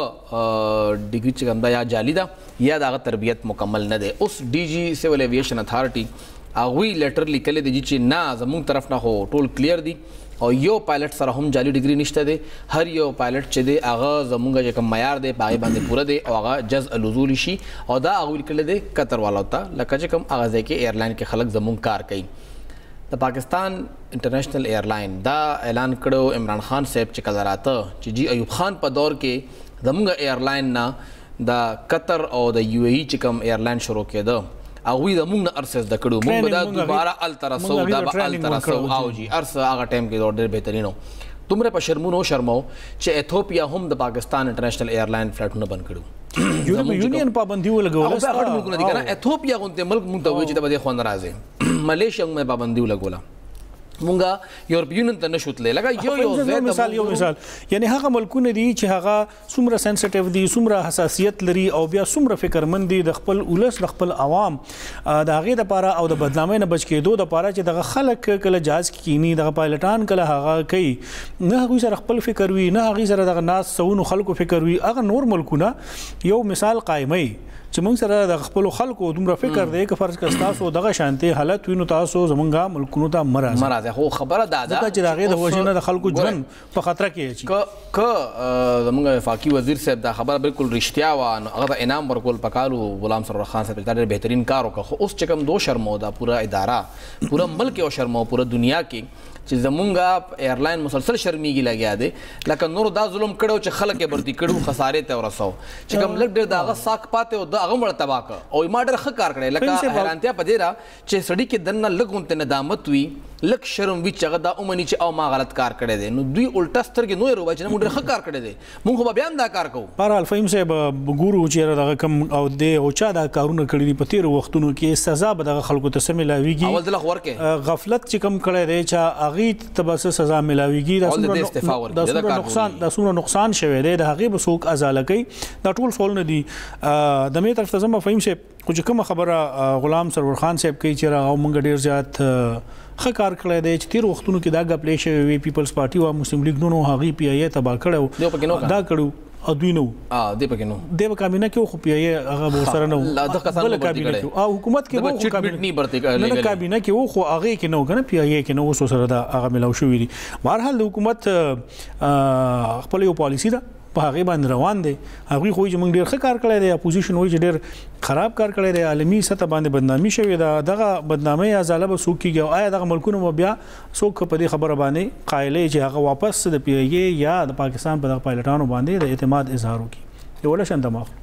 S2: ډیګری چې کوم دا یا جعلي دا یا دا تربیت مکمل نه دی. اوس ډي جی سیول ایویشن اتھارټي هغه لیټر لیکل دي چې نه زموږ طرف نه هو ټول کلیر دي او یو پایلټ سره هم جعلي ډیګری نشته دی هر یو پایلټ چې دی هغه زمونږ چې کوم معیار دی پای باندې پوره دی او هغه جز الوزول شي او دا هغه لیکل دی قطر والا ته لکه چې کوم هغه ځای کې ایرلاین کې خلک زمونږ کار کوي. د پاکستان انټرنیشنل ایرلاین دا اعلان کړو عمران خان صاحب چې کله راته چې جی ایوب خان په دور کې زمونږ ایرلاین نه د قطر او د یو ای چې کوم ایرلاین شروع کېده هغه د موږ نه ارسس د کړو موږ دا دوباره التراسو دا التراسو او جی ارس هغه ټایم کې ډېر بهترینو تمره په شرمونو شرمو چې ایتھوپیا هم د پاکستان انټرنیشنل ایرلاین فلایټونه بند کړو
S1: یونین پابندي ولګول
S2: او په هغه ملک نه دي کنه ایتھوپیا غونته ملک مونږ ته وایي چې د بده خوند راځي ملیشیا هم پابندي ولګولا مونږه یورپین ته نشوتلې لکه یو
S1: مثال یعنی هغه ملکونه دي چې هغه څومره سنسټیو دي څومره حساسیت لري او بیا څومره فکرمند دي د خپل اولس د خپل عوام د هغه لپاره او د بدنامۍ نه بچ کېدو لپاره چې دغه خلک کله جهاز کینی دغه پایلټان کله هغه کوي نه هغه سره خپل فکر وي نه هغه سره دغه ناس سونو خلکو فکر وي هغه نور ملکونه یو مثال قائمي چې موږ سره د خپل خلکو دومره فکر دی که فرض کړه تاسو دغه شانتي حالت وینو تاسو زمونږه ملکونو ته مرزه
S2: خو خبره ده
S1: چې دغه د وژنې د خلکو ژوند په خطر کې
S2: چې ک زمونږ وفاقي وزیر صاحب دا خبره بالکل رښتیا و هغه انعام ورکول پکالو غلام سرور خان صاحب ډېر بهترین کار وکړ خو اوس چې کوم دو شرمو دا پورا اداره پورا ملک او شرمو پورا دنیا کې چې زمونږ ایرلاین مسلسل شرمیږي لګیا دی لکه نور دا ظلم کړو چې خلک یې برتی کړو خسارې ته ورسو چې کوم لږ ډېر د هغه ساک پاتې او د هغه مړه تباه کړه او ما ډېر ښه کار کړی لکه حیرانتیا په دې را چې سړي کې دننه لږ غونتې ندامت وي لږ شرم وي چې هغه دا ومني چې او ما غلط کار کړی دی نو دوی الټا سترګې نو یې روبای چې موږ ډېر ښه کار کړی دی موږ خو به بیا هم دا کار کوو
S1: بهرحال فهیم صاحب ګورو چې دغه کم او د او چا دا کارونه کړي دي په تیرو وختونو کې سزا به دغه خلکو ته څه ملاویږي
S2: اول ځل خو ورکې
S1: غفلت چې کم کړی دی چې هغې ته به څه سزا ملاویږي دا څومره نقصان شوی دی د هغې به څوک ازاله کوي دا ټول سوالونه دي د مې طرف ته ځم فهیم صاحب خو چې کومه خبره غلام سرور خان صاحب کوي چې هغه موږ ډېر زیات ښه کار کړی دی چې تېرو وختونو کې دا ګپ لې شوی وي پیپلز پارټي او مسلم لیګ نو هغې پی آی اې تباه کړی دا کړو او دوی نو
S2: دی پکې نو
S1: دی په کابینه کې خو پی آی اې هغه ورسره نه و بله کابینه کې او حکومت کې نه کابینه کې و خو هغې کې نه و که نه پی آی اې کې نه اوس ورسره دا هغه میلاو شوي دي بهرحال د حکومت خپله یو پالیسي ده په هغې باندې روان دی هغوی خو وایي چې موږ ډېر ښه کار کړی دی اپوزیشن وایي چې ډېر خراب کار کړی دی عالمي سطح باندې بدنامي شوې ده دغه بدنامۍ ازاله به څوک کېږي او آیا دغه ملکونه به بیا څوک په دې خبره باندې قایلی چې هغه واپس د پی آی اې یا د پاکستان په دغه پایلټانو باندې د اعتماد اظهار وکړي یو لشن دماغ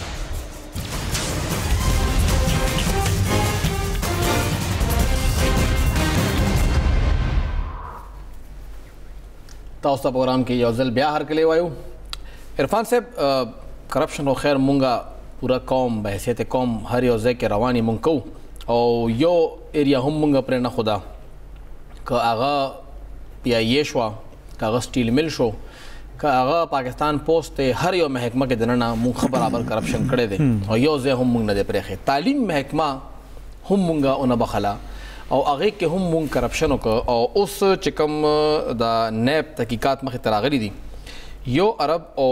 S2: تاسو ته پروګرام کې یو ځل بیا هرکلی وایو عرفان صاحب کرپشن او خیر مونږه پورا قوم به حیثیت قوم هر یو ځای کې رواني مونږ کوو او یو ایریا هم مونږ پرې نه خدا که هغه پی آی اې شوه که هغه سټیل مل شو که هغه پاکستان پوسټ هر یو محکمه کې دننه مونږ ښه برابر کرپشن کړی دی او یو ځای هم مونږ نه دی پرېښی تعلیم محکمه هم مونږه ونه بخله او هغې کې هم مونږ کرپشن وکړه او اوس چې کوم د نیب تحقیقات مخې ته راغلي دي 1 ارب او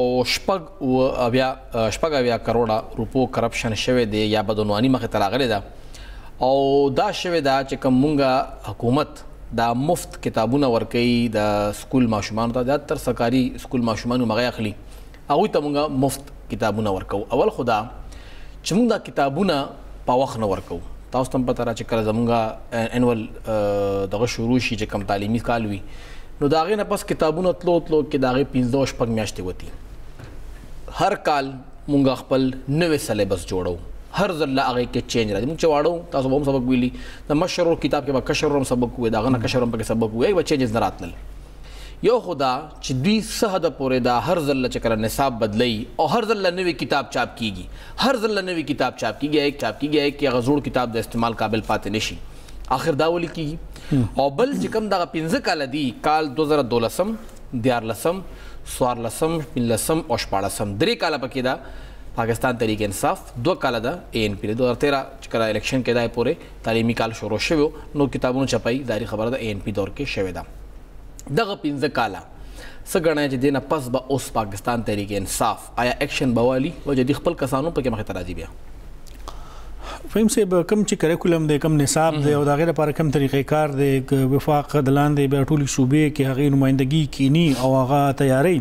S2: شپږ اویا کروڑه روپو کرپشن شوی دی یا بدعنواني مخې ته راغلې ده او دا شوی ده چې کوم مونږه حکومت دا مفت کتابونه ورکوي د سکول ماشومانو ته زیاتر سرکاري سکول ماشومان مغې اخلي هغوی ته مونږه مفت کتابونه ورکو اول خو دا چې مونږ دا کتابونه په وخت نه ورکو تاسو ته پته را چې کله زمونږه انول دغه شروع شي چې کوم تعلیمي کال وي نو د هغې نه پس کتابونه تلو کې د هغې 15 شپږ میاشتې وتي هر کال مونږ خپل نوې سلیبس جوړو هر ځل هغې کې چینج راځي مونږ چې واړو تاسو به هم سبق ویلي د مشر کتاب کې به کشر هم سبق ووایي د هغه نه کشر هم پکې سبق ووایي به چینجز نه راتلل یو خو دا چې دوی څه حده پورې دا هر ځل چې کله نصاب بدلی او هر ځل نوې کتاب چاپ کیږي هر ځل نوې کتاب چاپ کیږي چې هغه زوړ کتاب د استعمال قابل پاتې نشي آخر دا ولې کیږي او بل چې کوم دغه 15 کال دي کال 2012 14 14 15 او 14 درې کاله پکې دا پاکستان تحریک انصاف 2 کاله دا اے ان پی 2013 چې کله الیکشن کې دا پورې تعلیمي کال شروع شوی نو کتابونو چپای داری خبره د اے ان پی دور کې شوی دا دغه 15 کاله څه ګڼئ چې دې نه پس به اوس پاکستان تحریک انصاف آیا ایکشن به والي او چې د خپل کسانو پکې مخې ته راځي بیا
S1: فهیم صاحب کوم چې کریکولم دی کوم نصاب دی او د هغې لپاره کوم طریقې کار دی وفاق د لاندې بیا ټولې صوبې کې هغې نمایندګي کینی او هغه تیاری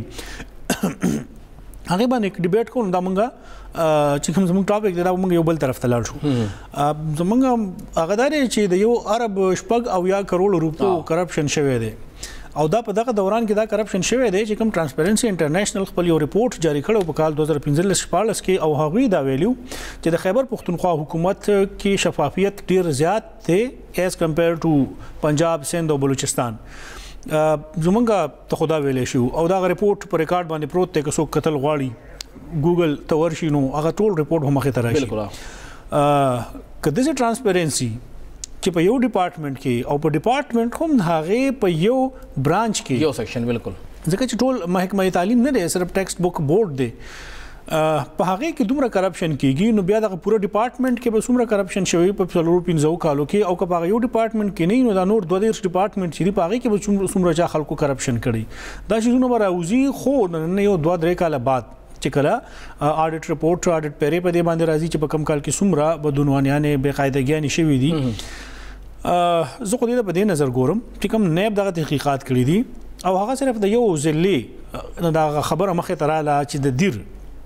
S1: هغې باندې ډیبیټ کوو دا مونږه چې کوم زموږ ټاپک دی دا مونږ یو بل طرف ته لاړ شو زمونږ هغه دا دی چې د 1 ارب شپږ اویا کروڑ روپو کرپشن شوی دی او دا په دغه دوران کې دا کرپشن شوی دی چې کوم ټرانسپیرنسي انټرنیشنل خپل یو ریپورت جاری کړو په کال 2015-14 کې او هغوی دا ویلو چې د خیبر پختونخوا حکومت کې شفافیت ډیر زیات دی ایز کمپیر ټو پنجاب سند او بلوچستان زمونږه ته خدا ویلې شو او دا رپورت په ریکارډ باندې پروت دی که څوک قتل غواړي ګوګل ته ورشي نو هغه ټول رپورت هم مخې ته راشي که داسې ټرانسپیرنسي چې په یو ډپارټمنټ کې او په ډپارټمنټ هم هغې په یو برانچ کې
S2: یو سیکشن بالکل
S1: ځکه چې ټول محکمه تعلیم نه دی صرف ټیکسټ بک بورډ دی په هغې کې دومره کرپشن کېږي نو بیا دغه پوره ډپارټمنټ کې به څومره کرپشن شوی په 15 کالو کې او که په هغه یو ډپارټمنټ کې نه نو دا نور 22 ډپارټمنټ چې دي په هغې کې به څومره چا خلکو کرپشن کړي دا شیزونه به راوځي خو نه یو 2-3 کاله بعد چې کله اډیټ رپورټ اډیټ پیری په دې باندې راځي چې په کم کال کې څومره بدعنوانیانې بېقاعدګیانې شوي دي زه خو دې ته په دې نظر ګورم چې کوم نیب دغه تحقیقات کړي دي او هغه صرف د یو ضلعې دغه خبره مخې ته راغله چې د دیر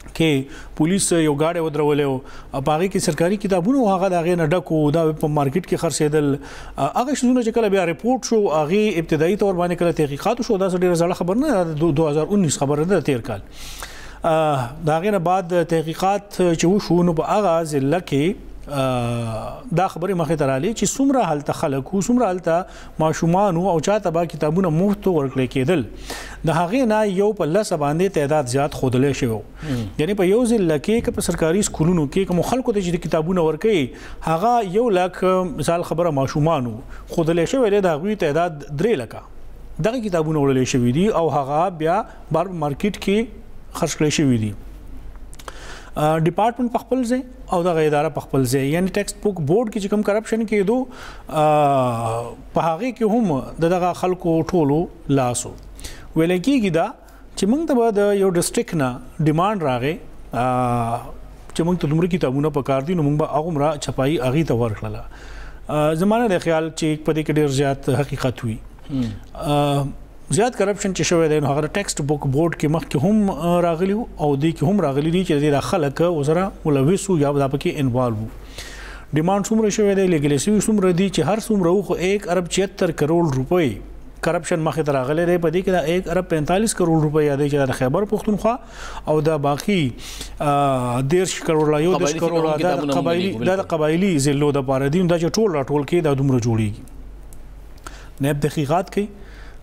S1: کې پولیس یو گاډي ودرولې او باغې کې سرکاري کتابونه هغه د هغې نه ډکو دا په مارکیټ کې خرڅېدل هغه شیزونه چې کله بیا ریپورټ شو هغې ابتدایي طور باندې کله تحقیقات شو دا ډېره زړه خبر نه 2019 خبره ده تیر کال د هغې نه بعد تحقیقات چې وشو نو په هغه ضلع کې دا خبرې مخې ته رالې چې څومره هلته خلک وو څومره هلته ماشومان او چاته به کتابونه مفت ورکړل کېدل د هغې نه یو په 10 باندې تعداد زیات ښودلی شوی یعنی په یو ضلع کې که په سرکاري سکولونو کې کوم خلکو ته چې کتابونه ورکوي هغه 1 لک مثال خبره ماشومان ښودلی شوی دی د هغوی تعداد 3 لکه دغه کتابونه وړلی شوي دي او هغه بیا بار مارکیټ کې خرڅ کړی شوي دي ډپارټمنټ په خپل ځای او دغه اداره په خپل ځای یعنی ټیکسټ بک بورډ کې چې کوم کرپشن کېدو په هغې کې هم دغه خلکو ټولو لاسو ویل کېږي دا چې موږ ته به د یو ډسټرکټ نه ډیمانډ راغی چې موږ ته دومره کتابونه پکار دي نو موږ به هغومره چھپایي هغې ته ورکړله زما نه دی خیال چې په دې کې ډېر زیات حقیقت وي زیات کرپشن چې شوی دی نو هغه ټیکسټ بک بورډ کې مخکې هم راغلی او دې کې هم راغلی دي چې د خلک وسره ملوث یا دا پکې انوالو ډیمانډ څومره شوی دی لیګل شوی څومره دي چې هر څومره خو 1 ارب 76 کروڑ روپۍ کرپشن مخې ته راغلی دی په دې کې د 1 ارب 45 کروڑ روپۍ یادې چې د خیبر پښتونخوا او د باقي 10 کروڑ یو 10 کروڑ د قبایلی ضلعو د پاره دي دا چې ټول راټول کې دا دومره جوړیږي نیب تحقیقات کوي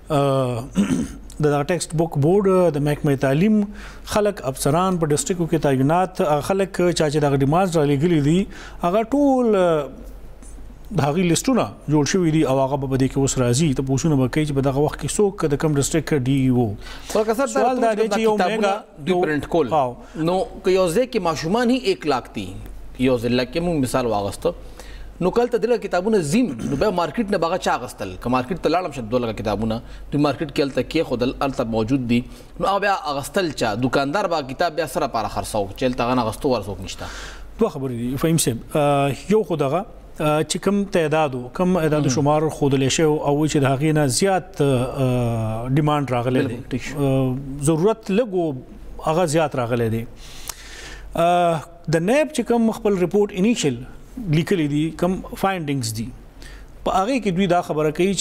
S1: د ټیکسټ بک بورډ د محکمه تعلیم خلک افسران په ډسټرکټو کې تعینات خلک چې د ډیمانډ را لګلي دي هغه ټول د هغې لیسټونه جوړ شوي دي او هغه به دې کې اوس راځي ته پوښتنه به کوي چې په دغه وخت کې څوک د کوم ډسټرکټ ډي او
S2: سوال دا دی چې یو میګا دوی پرنټ کول نو که یو ځای کې ماشومان هی 1 لاک دي یو ضلع کې موږ مثال واغسته نو کله ته دغه کتابونه زم نو به مارکیټ نه باغه چا غستل که مارکیټ ته لاړم شه 2 لک کتابونه دوی مارکیټ کې الته کې خود الته موجود دي نو بیا غستل چا دکاندار با کتاب بیا سره پاره خرڅاو چې الته غنه غستو ورسوک نشته
S1: دوه خبرې دي فهیم صاحب یو خدغه چې کم تعدادو کم اعداد شمار خودلې شو او چې د هغې نه زیات ډیمانډ راغلی دی ضرورت لګو هغه زیات راغلی دی د نیب چې کم خپل ریپورټ انیشل لیکلي دي کم فایندینګز دي په هغې کې دوی دا خبره کوي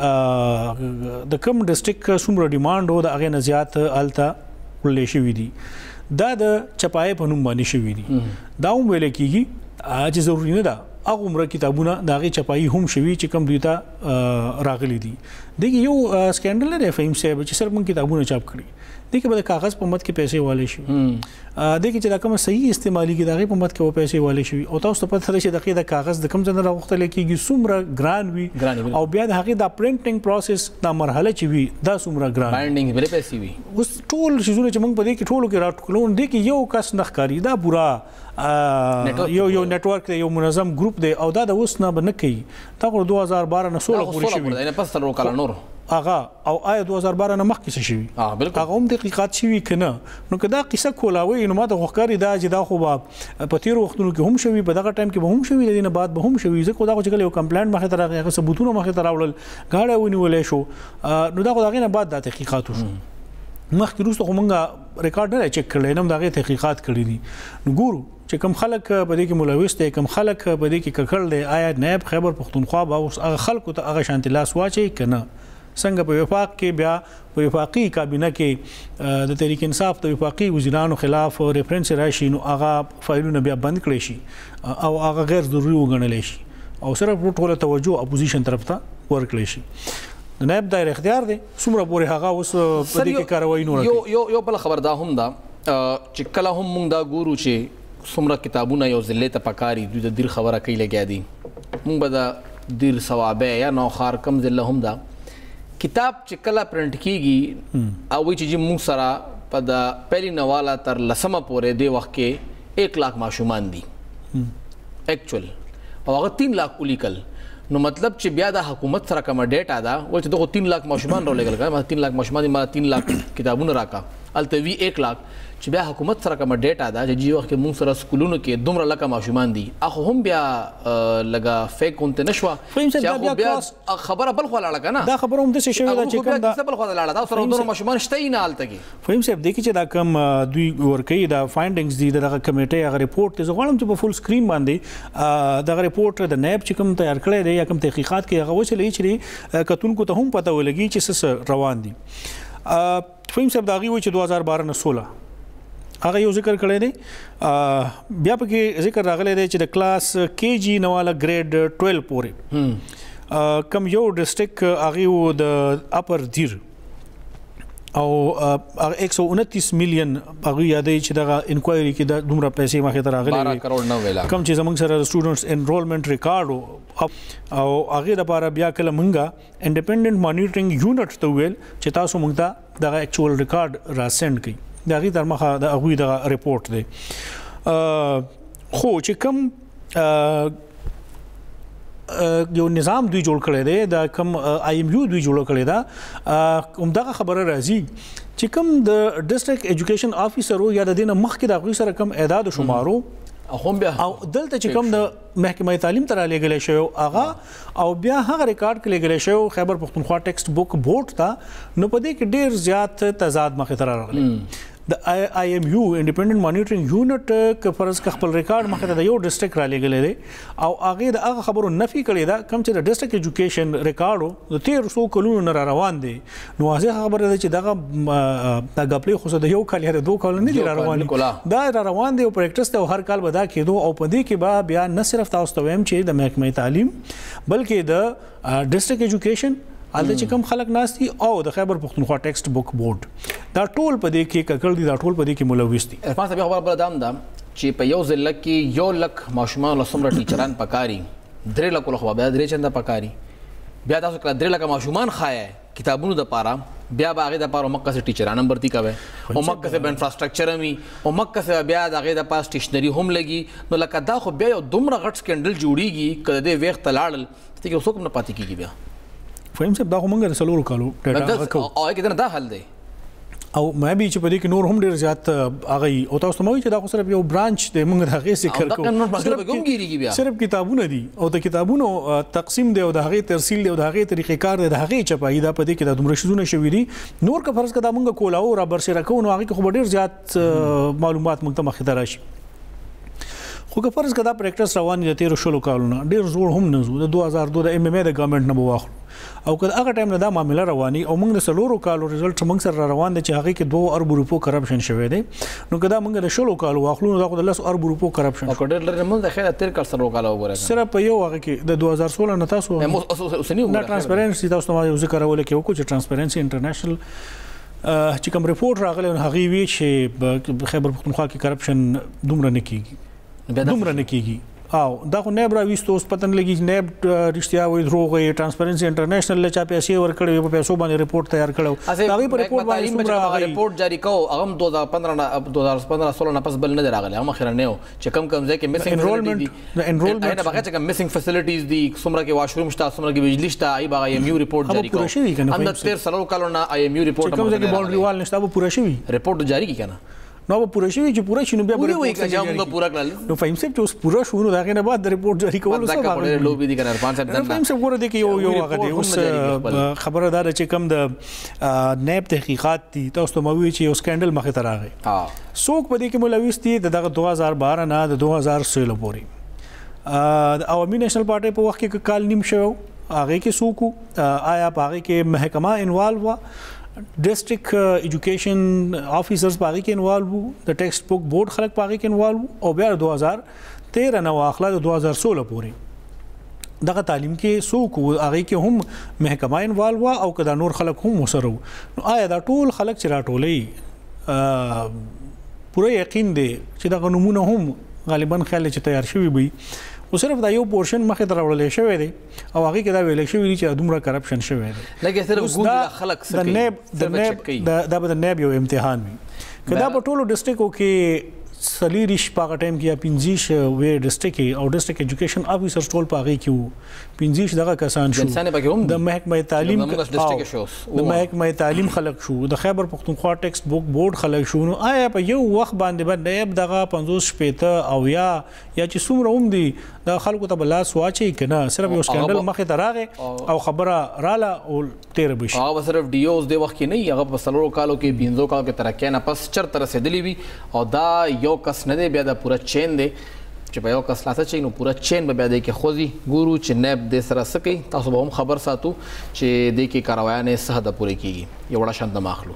S1: چې د کم ډسټرکټ څومره ډیمانډ و د هغې نه زیات هلته وړلی شوي دي دا د چپایې په نوم باندې شوي دي دا هم ویلی کېږي چې ضروري نه ده هغومره کتابونه د هغې چپایي هم شوي چې کوم دوی ته راغلي دي دغه یو سکینډل نه دی فهیم صاحب چې صرف موږ کتابونه چاپ کړي دغه به د کاغذ په مت کې پیسې والی شي دغه چې دا کوم صحیح استعمالي کې دغه په مت کې پیسې والی شي او تاسو ته پته لري چې د کاغذ د کوم ځای نه راغختل کېږي څومره ګران وي او بیا د هغې د پرنټینګ پروسس دا مرحله چې وي دا څومره ګران
S2: بایډینګ بلې پیسې وي
S1: اوس ټول شیزونه چې موږ په دې کې ټولو کې راټولو دي کې یو کس نه ښکاري دا پورا یو نیټورک دی یو منظم ګروپ دی او دا د اوس نه به نه کوي دا 2012 نه 16 پورې شوي
S2: دی پس تر وکاله نور
S1: هغه او آیا 2012 نه مخکې څه شوي هغه هم تحقیقات شوي که نه نو که دا قصه کولاوي نو ما ته خو ښکاري دا چې دا خو به په تېرو وختونو کې هم شوي په دغه ټایم کې به هم شوي د دې نه بعد به هم شوي ځکه دا خو چې کله یو کمپلینټ مخې ته راغی هغه ثبوتونه مخې ته راوړل ګاډی ونیولی شو نو دا خو د هغې نه بعد دا تحقیقات وشو مخکې وروسته خو موږ ریکارډ نه دی چک کړی نه هم د هغې تحقیقات کړي دي نو ګورو چې کوم خلک په دې کې ملوث دی کوم خلک په دې کې ککړ دی آیا نیب خیبر پښتونخوا به اوس هغه خلکو ته هغه شانتې لاس واچوي که نه څنګه په وفاق کې بیا په وفاقي کابینه کې د تحریک انصاف د وفاقي وزیرانو خلاف ریفرنس راشي نو هغه فایلونه بیا بند کړی شي او هغه غیر ضروري وګڼلی شي او صرف ټوله توجه اپوزیشن طرف ته ورکړی شي د نایب دایر اختیار دی څومره پورې هغه اوس په دې کې کاروایي نه
S2: کوي یو بله خبر دا هم ده چې کله هم موږ دا ګورو چې څومره کتابونه یو ضلع ته پکاري دوی د دیر خبره کوي لګیا دي موږ به د دیر ثوابه یا نوخار کم ضلع هم ده کتاب چې کله پرنټ کیږي او وایي چې موږ سره په د پهلي نه والا تر 10مه پورې دې وخت کې 1 لاک ماشومان دي اکچوال او هغه 3 لاک ولیکل نو مطلب چې بیا د حکومت سره کومه ډیټا ده وایي چې دغه 3 لاک ماشومان راولېږل ما 3 لاک ماشومان دي ما 3 لاک کتابونه راکا الته وی 1 लाख چې بیا حکومت سره کوم ډیټا دا چې وخت کې موږ سره سکولونو کې دومره لکه ماشومان دي اخو هم بیا لګا فیک اونته نشوا چې بیا خبره بل خو لاړه کنه
S1: دا خبره هم د څه شوی دا چې کوم دا
S2: بل خو لاړه دا سره دومره ماشومان شته نه حالت کې
S1: فهم صاحب د کی چې دا کم دوی ورکی دا فایندینګز دي دغه کمیټه هغه ریپورت ته غواړم چې په فول سکرین باندې دغه ریپورت د نیب چې کوم تیار کړی دی یا کوم تحقیقات کې هغه وچلې چې کتونکو ته هم پته ولګي چې څه روان دي فهم صاحب دا غي و چې 2012 نه 16 هغه یو ذکر کړی دی بیا پکې ذکر راغلی دی چې د کلاس کې جی نواله ګریډ 12 پورې کم یو ډسټریکټ هغه د اپر دیر او 129 میلیون هغه یادې چې دغه انکوایري کې د دومره پیسې مخې ته راغلي
S2: 12 کروڑ 9 لاکھ
S1: کم چې زمونږ سره سټوډنټس انرولمنٹ ریکارډ او هغه لپاره بیا کله مونږه انډیپندنت مانیټرینګ یونټ ته ویل چې تاسو مونږ ته دغه اکچوال ریکارډ را سند کړئ دا غي تر مخه د هغه د ریپورت دی خو چې کوم یو نظام دوی جوړ کړی دی دا کوم آی ایم یو دوی جوړ کړی دا همدغه خبره راځي چې کوم د ډسټریکټ ایجوکیشن افیسر یا د دینه مخکې د غوي سره کوم اعداد شمارو
S2: هم بیا
S1: او دلته چې کوم د محکمه تعلیم تر لګل شوی هغه او بیا هغه ریکارډ کې لګل شوی خیبر پختونخوا ټیکسټ بک بورډ ته نو پدې کې ډیر زیات تضاد مخې ته راغلی د آی ایم یو انډیپندنت مانیټرینګ یونټ ک فرض ک خپل ریکارډ مخه د یو ډسټریکټ را لګلې دي او هغه د هغه خبرو نفي کړي دا کم چې د ډسټریکټ ایجوکیشن ریکارډو د 1300 کلونو نه روان دي نو واځه خبره ده چې دغه غپلې خو د یو کال یا د دوه کال نه دي روان دا روان دي او پریکټس ته هر کال ودا کېدو او په دې کې به بیا نه صرف تاسو ته ویم چې د محکمه تعلیم بلکې د ډسټریکټ ایجوکیشن الته چې کوم خلک ناشتي او د خیبر پختونخوا ټیکسټ بک بورډ دا ټول په دې کې ککړ دي دا ټول په دې کې ملوث دي
S2: عرفان صاحب خبر بل دام دا چې په یو ضلع کې یو لک ماشومان لسمره ټیچران پکاري 3 لک خو بیا 3 چنده پکاري بیا تاسو کله 3 لک ماشومان خایه کتابونو د پاره بیا باغې د پاره مکه سي ټیچران نمبر 3 کوي او مکه سي انفراستراکچر می او مکه سي بیا دغه د پاس سټیشنری هم لګي نو لکه دا خو بیا یو دومره غټ سکندل جوړیږي کله د وخت لاړل ته یو څوک نه پاتې کیږي بیا
S1: فهم صاحب دا موږ سلور کالو ډیټا
S2: او کې دا حل دی
S1: او مې به چې په دې کې نور هم ډیر زیات هغه او تاسو مو چې دا خو صرف یو برانچ دی موږ هغه ذکر کوو صرف کتابونه دي او د کتابونو تقسیم دی او د هغه ترسیل دی او د هغه طریقې کار دی د هغه چپای دا په دې کې د دومره شزونه شوې دي نور که فرض کړه موږ کولاو را برسره کوو نو هغه خو ډیر زیات معلومات موږ ته مخې ته راشي خو که فرض کړه پریکټس روان دي 13 کالونه ډیر زوړ هم نه زو د 2002 د ام ام ای د ګورنمنت نه بواخلو او که هغه ټایم نه دا معاملې رواني او موږ د سلورو کالو ریزلټ موږ سره روان دي چې هغه کې 2 ارب روپو کرپشن شوی دی نو که دا موږ د شلو کالو واخلو نو دا د 10 ارب روپو کرپشن
S2: او کډر لري موږ د خیر 13 کال سره کالو وګورئ
S1: صرف په یو هغه کې د 2016 نه تاسو نه ترانسپیرنسي تاسو نو یو ذکر اول کې وکړو چې ترانسپیرنسي انټرنیشنل چې کوم ریپورت راغلی هغه وی چې خیبر پختونخوا کې کرپشن دومره نه کیږي او دا خو نیب را وستو پتن لګي نیب رښتیا وي دروغ یې ترانسپیرنسي انټرنیشنل له چا پیسې ورکړي په پیسو باندې ریپورت تیار کړو هغه په ریپورت باندې څومره
S2: ریپورت جاری کو هغه 2015 16 نه پس بل نه راغلی هم خیر نه چې کم ځای کې میسنګ انرولمنت نه بغیر چې میسنګ فیسیلیټیز دي څومره کې واشروم شته څومره کې بجلی شته ای باغ ایم یو ریپورت جاری کو اندر 13 کالونه ای ایم یو ریپورت
S1: کوم ځای کې باونډري وال نشته به پوره شوی
S2: ریپورت جاری کی کنه
S1: نو به پوره شوی چې پوره شنو بیا
S2: به ریپورت جامو پورا کړل
S1: نو فهم صاحب چې اوس پوره شو نو دا غنه بعد د ریپورت جاری کول وسه
S2: دا لوبي دي کنه عرفان صاحب
S1: فهم صاحب ګوره دي کې یو هغه دی اوس خبردار چې کم د نیب تحقیقات دي تاسو ته موي چې یو سکندل مخه تر راغی څوک په دې کې ملوث دي دغه 2012 نه د 2016 پورې د عوامي نېشنل پارټي په وخت کې کال نیم شو هغه کې څوک آیا هغه کې محکمه انوالو ډسټریکټ ایجوکیشن افیسرز باغی کې انوالو د ټیکسټ بک بورډ خلک باغی کې انوالو او بیا 2013 نه واخله د 2016 پورې دغه تعلیم کې څوک هغه کې هم محکمه انوالو او کدا نور خلک هم وسرو نو آیا دا ټول خلک چې راټولې پوره یقین دی چې دا قانونونه هم غالبا خیال چې تیار شوی وي او صرف دا یو پورشن مخه ترولې شوی دی او هغه کې دا ویل شوی چې دومره کرپشن شوی دی
S2: لکه صرف ګوند خلک
S1: د نیب د نیب یو امتحان وي کدا په ټولو ډسټریکټو کې سلیریش په ټایم کې یا 15 وې ډسټریکټ او ډسټریکټ ایجوکیشن افیسر ټول پاغي کیو 15 دغه کسان شو د محکمه تعلیم د محکمه تعلیم خلق شو د خیبر پختونخوا ټیکسټ بوک بورډ خلق شو نو آیا په یو وخت باندې باندې دغه 50 شپته او یا چې څومره هم دي د خلکو ته بلا سواچي کنه صرف یو سکندل مخه تراغه او خبره رااله او تیر بشي
S2: هغه صرف ډیوز د وخت کې نه هغه په سلورو کالو کې 15 کالو کې ترقه نه پس چرته رسیدلی وي او دا یو کس نه دی بیا د پوره چین دی چې په یو کس لاته چي نو پوره چین به بیا د کې خوځي ګورو چې نب د سره سکی تاسو به هم خبر ساتو چې د کې کاروایانه صحه د پوره کیږي یو وړه شان د ماخلو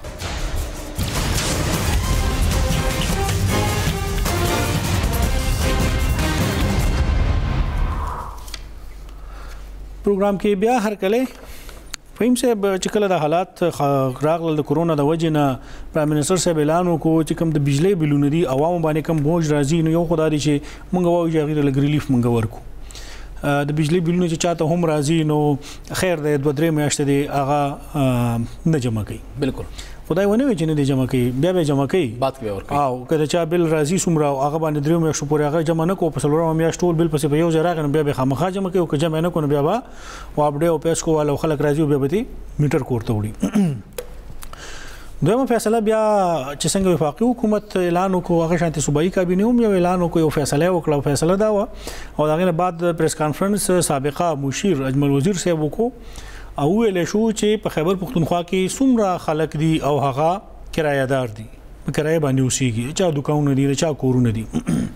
S1: پروګرام کې بیا هر کله فهیم صاحب چې کله د حالات راغله د کورونا د وجې نه پرایم منسٹر صاحب اعلان وکړو چې کوم د بجلی بلونه دي عوامو باندې کوم بوج راځي نو یو خدای چې مونږ وایو چې غیر لګ ریلیف مونږ ورکو د بجلی بلونه چې چاته هم راځي نو خیر د 2-3 میاشتې دی هغه نه جمع کوي
S2: بالکل
S1: خدای ونه وي چې نه دی جمع کوي بیا به جمع کوي
S2: بات کوي ورکوي
S1: او کله چې بل راځي سمرا هغه باندې 3 میاشتې پورې هغه جمع نه کو په سلوړو میاشت ټول بل پسې په یو ځای راغنه بیا به خامخا جمع کوي او که جمع نه کو بیا با او اپډیټ او پیس کو والو خلک راځي بیا به میټر کوړته وړي دویمه فیصله بیا چې څنګه وفاقي حکومت اعلان وکړو هغه شانتي صوبایي کابینه هم یو اعلان وکړو یو فیصله وکړه فیصله دا و او دغه بعد پریس کانفرنس سابقه مشیر اجمل وزیر صاحب وکړو او ویل شو چې په خیبر پختونخوا کې څومره خلک دي او هغه کرایه‌دار دي کرایه باندې اوسېږي چا دکانونه دي چا کورونه دي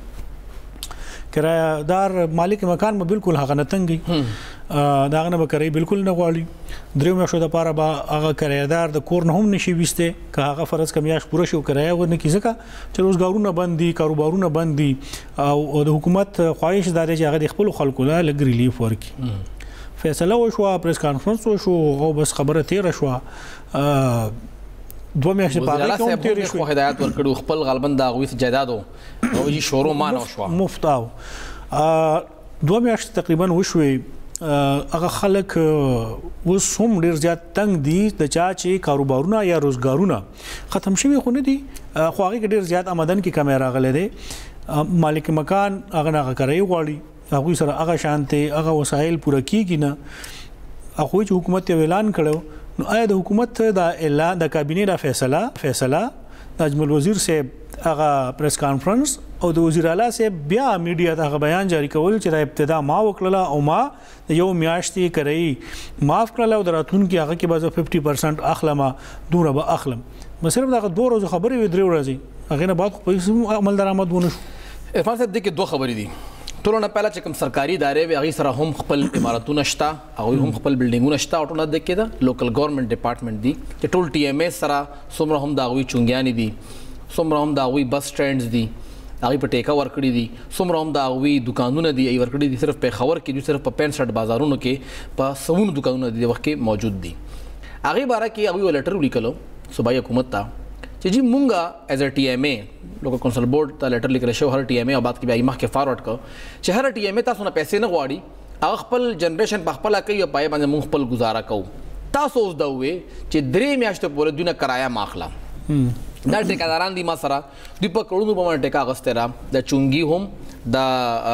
S1: کرایه‌دار مالک مکان به بالکل هغه نه تنګي داغه نه به کرایه بالکل نه غواړي درې میاشتو د پاره به هغه کرایه‌دار د کور نه هم نشي وسته که هغه فرض کمیاش پوره شو کرایه ورنه کی ځکه چې روزګارونه بند دي کاروبارونه بند دي او د حکومت خواهش دار چې هغه د خپل خلکو له لګ ریلیف ورکړي فیصله وشو پریس کانفرنس وشو او بس خبره تیر شو 2 میاشتې پاره کوم تیر شو
S2: هدایت ورکړو خپل غالبا د غوي جیدادو او جی شورو مان شو
S1: مفتاو 2 میاشتې تقریبا وشوي هغه خلک وس هم ډیر زیات تنگ دي د چا چې کاروبارونه یا روزګارونه ختم شوي خو نه دي خو هغه ډیر زیات آمدن کې کمی راغله دي مالک مکان هغه نه کوي غواړي هغه سره هغه شانته هغه وسایل پوره کیږي نه هغه چې حکومت اعلان کړو نو آیا د حکومت د اعلان د کابینه د فیصله د اجمل وزیر صاحب هغه پریس کانفرنس او د وزیر اعلی صاحب بیا میډیا ته بیان جاری کول چې د ابتدا ما وکړه او ما یو میاشتې کوي معاف کړل او دراتون کې هغه کې بعض 50% اخلمه دوره به اخلم مثلا دغه 2 ورځې خبرې وي 3 ورځې هغه نه بعد په عمل درآمد ونه شو
S2: عرفان صاحب د کې 2 خبرې دي ټولونه پهلا چې کوم سرکاري ادارې وي هغه سره هم خپل اماراتونه شته هغه هم خپل بلډینګونه شته او ټول د کې دا لوکل ګورنمنت ډپارټمنټ دي چې ټول ټي ام اس سره څومره هم دا غوي چونګیانی دي څومره هم دا غوي بس سټینډز دي هغه په ټیکا ورکړي دي څومره هم دا غوي دکانونه دي ای ورکړي دي صرف په خبر کې دي صرف په 65 بازارونو کې په سمون دکانونه دي وخت کې موجود دي هغه باره کې هغه لیټر ولیکلو صوبایي حکومت ته چې جی مونږه ایز ا ټي ام ای لوکل کونسل بورډ ته لیټر لیکل شو هر ټي ام ای او بعد کې بیا مخ کې فارورډ کړ چې هر ټي ام ای تاسو نه پیسې نه غواړي هغه خپل جنریشن په خپل کوي او پای باندې مونږ خپل گزاره کوو تاسو اوس دا وې چې 3 میاشتې پورې دونه کرایه ماخلا دا ټیکاداران دي ما سره دوی په کړونو باندې ټیکا غستره د چونګي هم د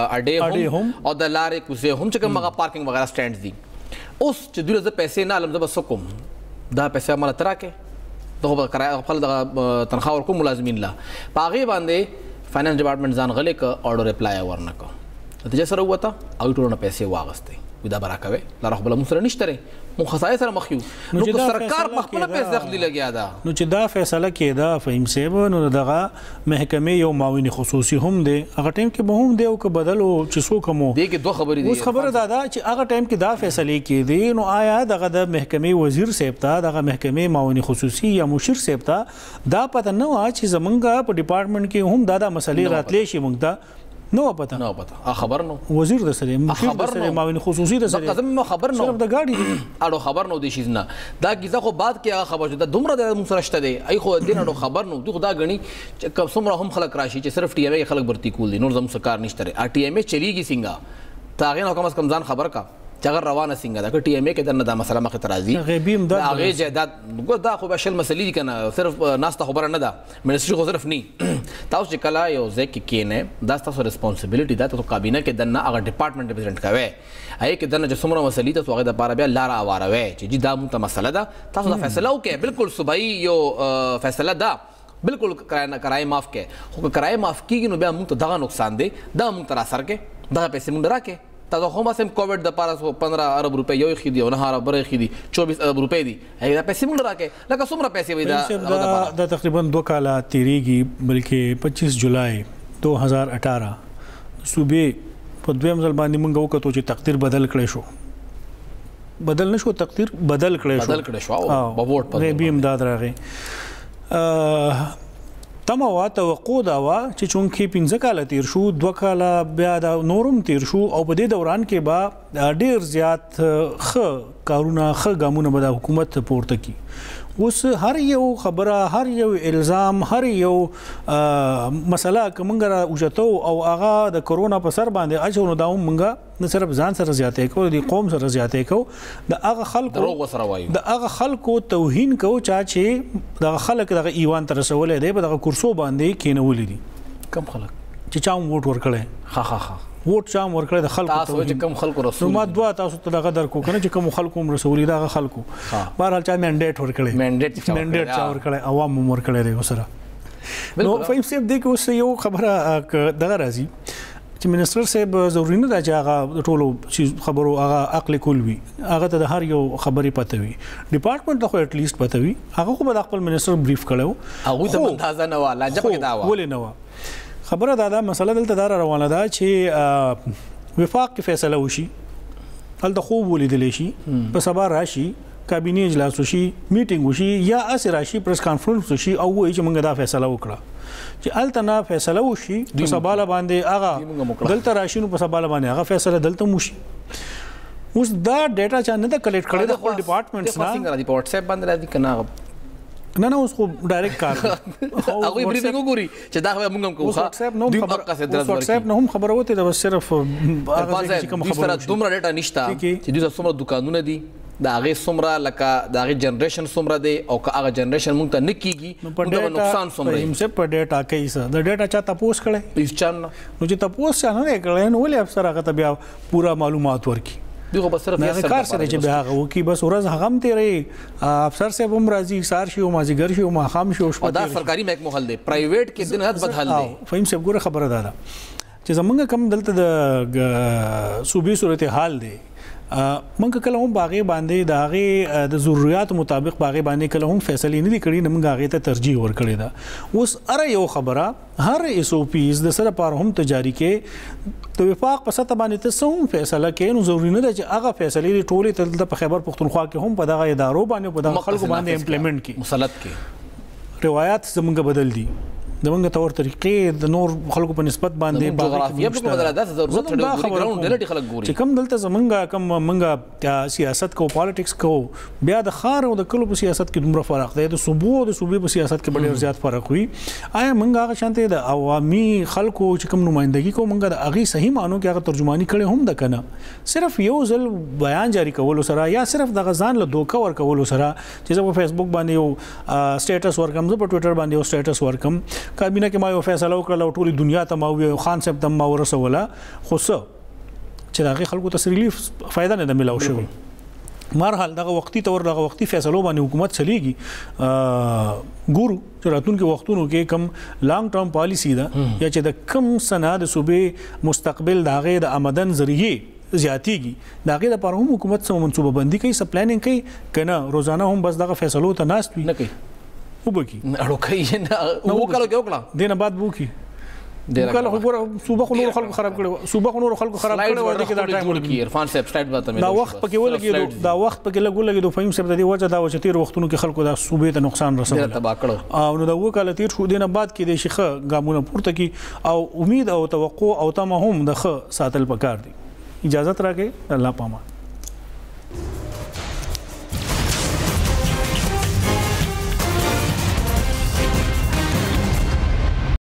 S2: اډې هم او د لارې کوزه هم چې کومه پارکینګ وغیرہ سټینډز دي اوس چې دوی زه پیسې نه لمزه بس کوم دا پیسې مال تراکه دغه کرایه خپل د تنخواه ورکو ملازمین لا پاغي باندې فاینانس ډپارټمنټ ځان غلې ک اورډر اپلای ورنکو نتیجه سره وته او ټولونه پیسې واغسته ودا براکوي لاره خپل مسره نشته مو خصای سره مخیو نو سرکار په خپل پیسې اخلي لګیا دا
S1: نو چې دا فیصله کېده فهیم صاحب نو دغه محکمه یو معاون خصوصي هم دی هغه ټیم کې به هم دی او که بدلو چې څوک مو
S2: دی کې 2 خبرې دي
S1: اوس خبره دا چې هغه ټیم کې دا فیصله کېدی نو آیا دغه د محکمه وزیر صاحب ته دغه محکمه معاون خصوصي یا مشیر صاحب ته دا پته نه و چې زمونږ په ډپارټمنټ کې هم دا مسلې راتلې شي مونږ ته نو پته خبر نو وزیر د سره مشیر د سره معاون خصوصي د سره
S2: قسم خبر نو
S1: صرف د گاډي
S2: اړو خبر نو دي شي نه دا کیسه خو بعد کې خبر شو دا دومره د مسرشته دی ای خو دین اړو خبر نو خدا غني چې کوم څومره هم خلک راشي چې صرف ټي ام ای خلک برتی کول دي نور زم سکار نشته ا ټي ام ای چلیږي څنګه تاغه نو کم از کم ځان خبر کا چې هغه روانه څنګه ده که ټي ایم اے کې دنه دا مسله مخې ته راځي
S1: غیبي امداد
S2: هغې جایداد دا خو به شل مسلې دي که نه صرف ناسته خبره نه ده منسټري خو صرف نه تاسو چې کله یو ځای کې کښېنئ دا ستاسو ریسپانسبلټي ده تاسو کابینه کې دننه هغه ډپارټمنټ ریپرزینټ کوئ هغې کې دننه چې څومره مسلې تاسو هغې دپاره بیا لاره هواروئ چې جي دا مونږ ته مسله ده تاسو دا فیصله وکړئ بالکل صوبایي یو فیصله ده بالکل کرایه معاف کړئ خو که کرایه معاف کېږي نو بیا مونږ ته دغه نقصان دی دغه مونږ ته راسر کړئ دغه پیسې مونږ راکړئ تاسو خو بس کووډ د پاره 15 ارب روپۍ یو خېدي او 9 ارب خېدي 24 ارب روپۍ دي هغه پیسې مونږ راکې لکه څومره پیسې وي
S1: دا تقریبا 2 کاله تیریږي بلکې 25 جولای 2018 صوبې په دویم ځل باندې مونږ وکړو چې تقدیر بدل کړی شو بدل نشو تقدیر بدل کړی شو او ووټ په غیبي امداد راغی تمه وا توقع دا وا چې چونکې 15 کاله تیر شو 2 کاله بیا دا نورم تیر شو او په دې دوران کې با ډیر زیات کارونه ګامونه به د حکومت پورته کی اوس هر یو خبره هر یو الزام هر یو مسله کومنګ را اوجتو او هغه د کرونا په سر باندې اچو نو دا مونږه نه صرف ځان سره زیاتې کو د قوم سره زیاتې کو د هغه خلکو توهین کو چا چې د خلک د ایوان تر رسولې دی په دغه کورسو باندې کېنولې دي کم خلک چې چا ووټ ورکړي ها ووټ چا ورکړي د خلکو
S2: تاسو چې کم خلکو رسول
S1: ما دوا تاسو ته دغه در کو کنه چې کم خلکو رسولي دغه خلکو بهرحال چا منډیټ ورکړي چا ورکړي عوام ورکړي دی وسره نو فهم صاحب دغه اوس یو خبره دغه راځي چې منسټر صاحب ضروري نه دا چې هغه ټولو خبرو هغه عقل کول وي هغه ته د هر یو خبرې پته وي ډپارټمنټ ته خو اټ لیست پته وي هغه خو به خپل منسټر بریف کړو
S2: هغه ته اندازه نه و لاجه پکې دا و
S1: ولې نه و خبره دا مسله دلته دار روانه ده چې وفاق کې فیصله وشي هلته خوب ولیدل شي په سبا راشي کابینه اجلاس وشي میټینګ وشي یا اس راشي پریس کانفرنس وشي او وایي چې موږ دا فیصله وکړه چې هلته نه فیصله وشي په سبا باندې هغه دلته راشي نو په سبا باندې هغه فیصله دلته وشي اوس دا ډیټا چا نه دا کلیکټ کړی د خپل ډپارټمنټس نه
S2: څنګه راځي په واتس اپ باندې راځي کنه
S1: نه اوس خو ډایرکټ کار
S2: هغه بریفینګ وګوري چې دا موږ هم کوو
S1: واتس اپ نو خبره وته دا صرف
S2: هغه چې کوم خبره دومره ډیټا نشته چې دوی څومره دکانونه دي دا هغه څومره لکه دا هغه جنریشن څومره دی او که هغه جنریشن موږ ته نه کیږي نو نقصان څومره
S1: هم څه په ډیټا کې څه د ډیټا چا تاسو کړي
S2: هیڅ چا نه
S1: نو چې تاسو نه کړي نو ولې افسر هغه ته بیا پورا معلومات ورکړي
S2: دغه بس صرف
S1: یې کار سره چې بیا هغه وکي بس ورځ هغه هم تیرې افسر صاحب هم راځي سار شي او مازیګر شي او ماخام شي او شپه
S2: دا سرکاري محکمه حل دی پرایویټ کې دن حد بدحل دی
S1: فهم صاحب ګوره خبره ده چې زمونږ کم دلته د صوبې صورتحال دی مونږ کله هم باغې باندې د هغې د ضرورت مطابق باغې باندې کله هم فیصلې نه دي کړي نه مونږ هغې ته ترجیح ورکړې ده اوس هره یو خبره هر ایس او پیز د سره پاره هم تجاری کې د وفاق په سطح باندې ته هم فیصله کوي نو ضروري نه ده چې هغه فیصلې ټولې ته په خیبر پښتونخوا کې هم په دغه ادارو باندې په دغه خلکو باندې امپلیمنٹ کی
S2: مسلط کې
S1: روایت زمونږ بدل دي دمنګ تور طریقې د نور خلکو په نسبت باندې
S2: جغرافیه په بدله ده ضرورت ډېر ګراوند ډېر خلک ګوري
S1: چې کم دلته زمونږ کم منګه سیاست کو پالیټکس کو بیا د خار او د کلو په سیاست کې دومره فرق دی د صوبې په سیاست کې ډېر زیات فرق وي آیا منګه هغه شانته د عوامي خلکو چې کم نمائندګي کو منګه د اغي صحیح مانو کې هغه ترجمانی کړي هم د کنه صرف یو ځل بیان جاری کول سره یا صرف د غزان له دوکا ور کول سره چې زه په فیسبوک باندې یو سټیټس ورکم زه په ټوئیټر باندې یو سټیټس ورکم کابینه کې ما یو فیصله وکړه ټولي دنیا ته ما وی خان صاحب ته ما ورسوله خو څه چې دغه خلکو ته ریلیف فائدہ نه ملاو شوی مرحل دغه وختي فیصلو باندې حکومت چلیږي ګورو چې راتلونکي وختونو کې کم لانګ ټرم پالیسی ده یا چې د کم سنه د صوبې مستقبل دغه د آمدن ذریعہ زیاتیږي دغه لپاره هم حکومت سم منصوبه بندي کوي سپلانینګ کوي کنه روزانه هم بس دغه فیصلو ته ناست وي
S2: نه کوي
S1: وبکی
S2: اړو کوي نه وکړو کې وکړه
S1: دینه بعد وکي وکړه خو صوبه خو نور خلکو خراب کړو ورته کې دا ټایم ورکی
S2: عرفان صاحب سلایډ باندې
S1: دا وخت پکې ولګي دا وخت پکې لګولګي د فهیم صاحب د دې وجه دا و چې تیر وختونو کې خلکو دا صوبې ته نقصان رسول
S2: تبا کړو
S1: او نو دا وکاله تیر شو دینه بعد کې د شيخه ګامونه پورته کی او امید او توقع او تمه هم د ساتل پکار دي اجازه راکې الله پامان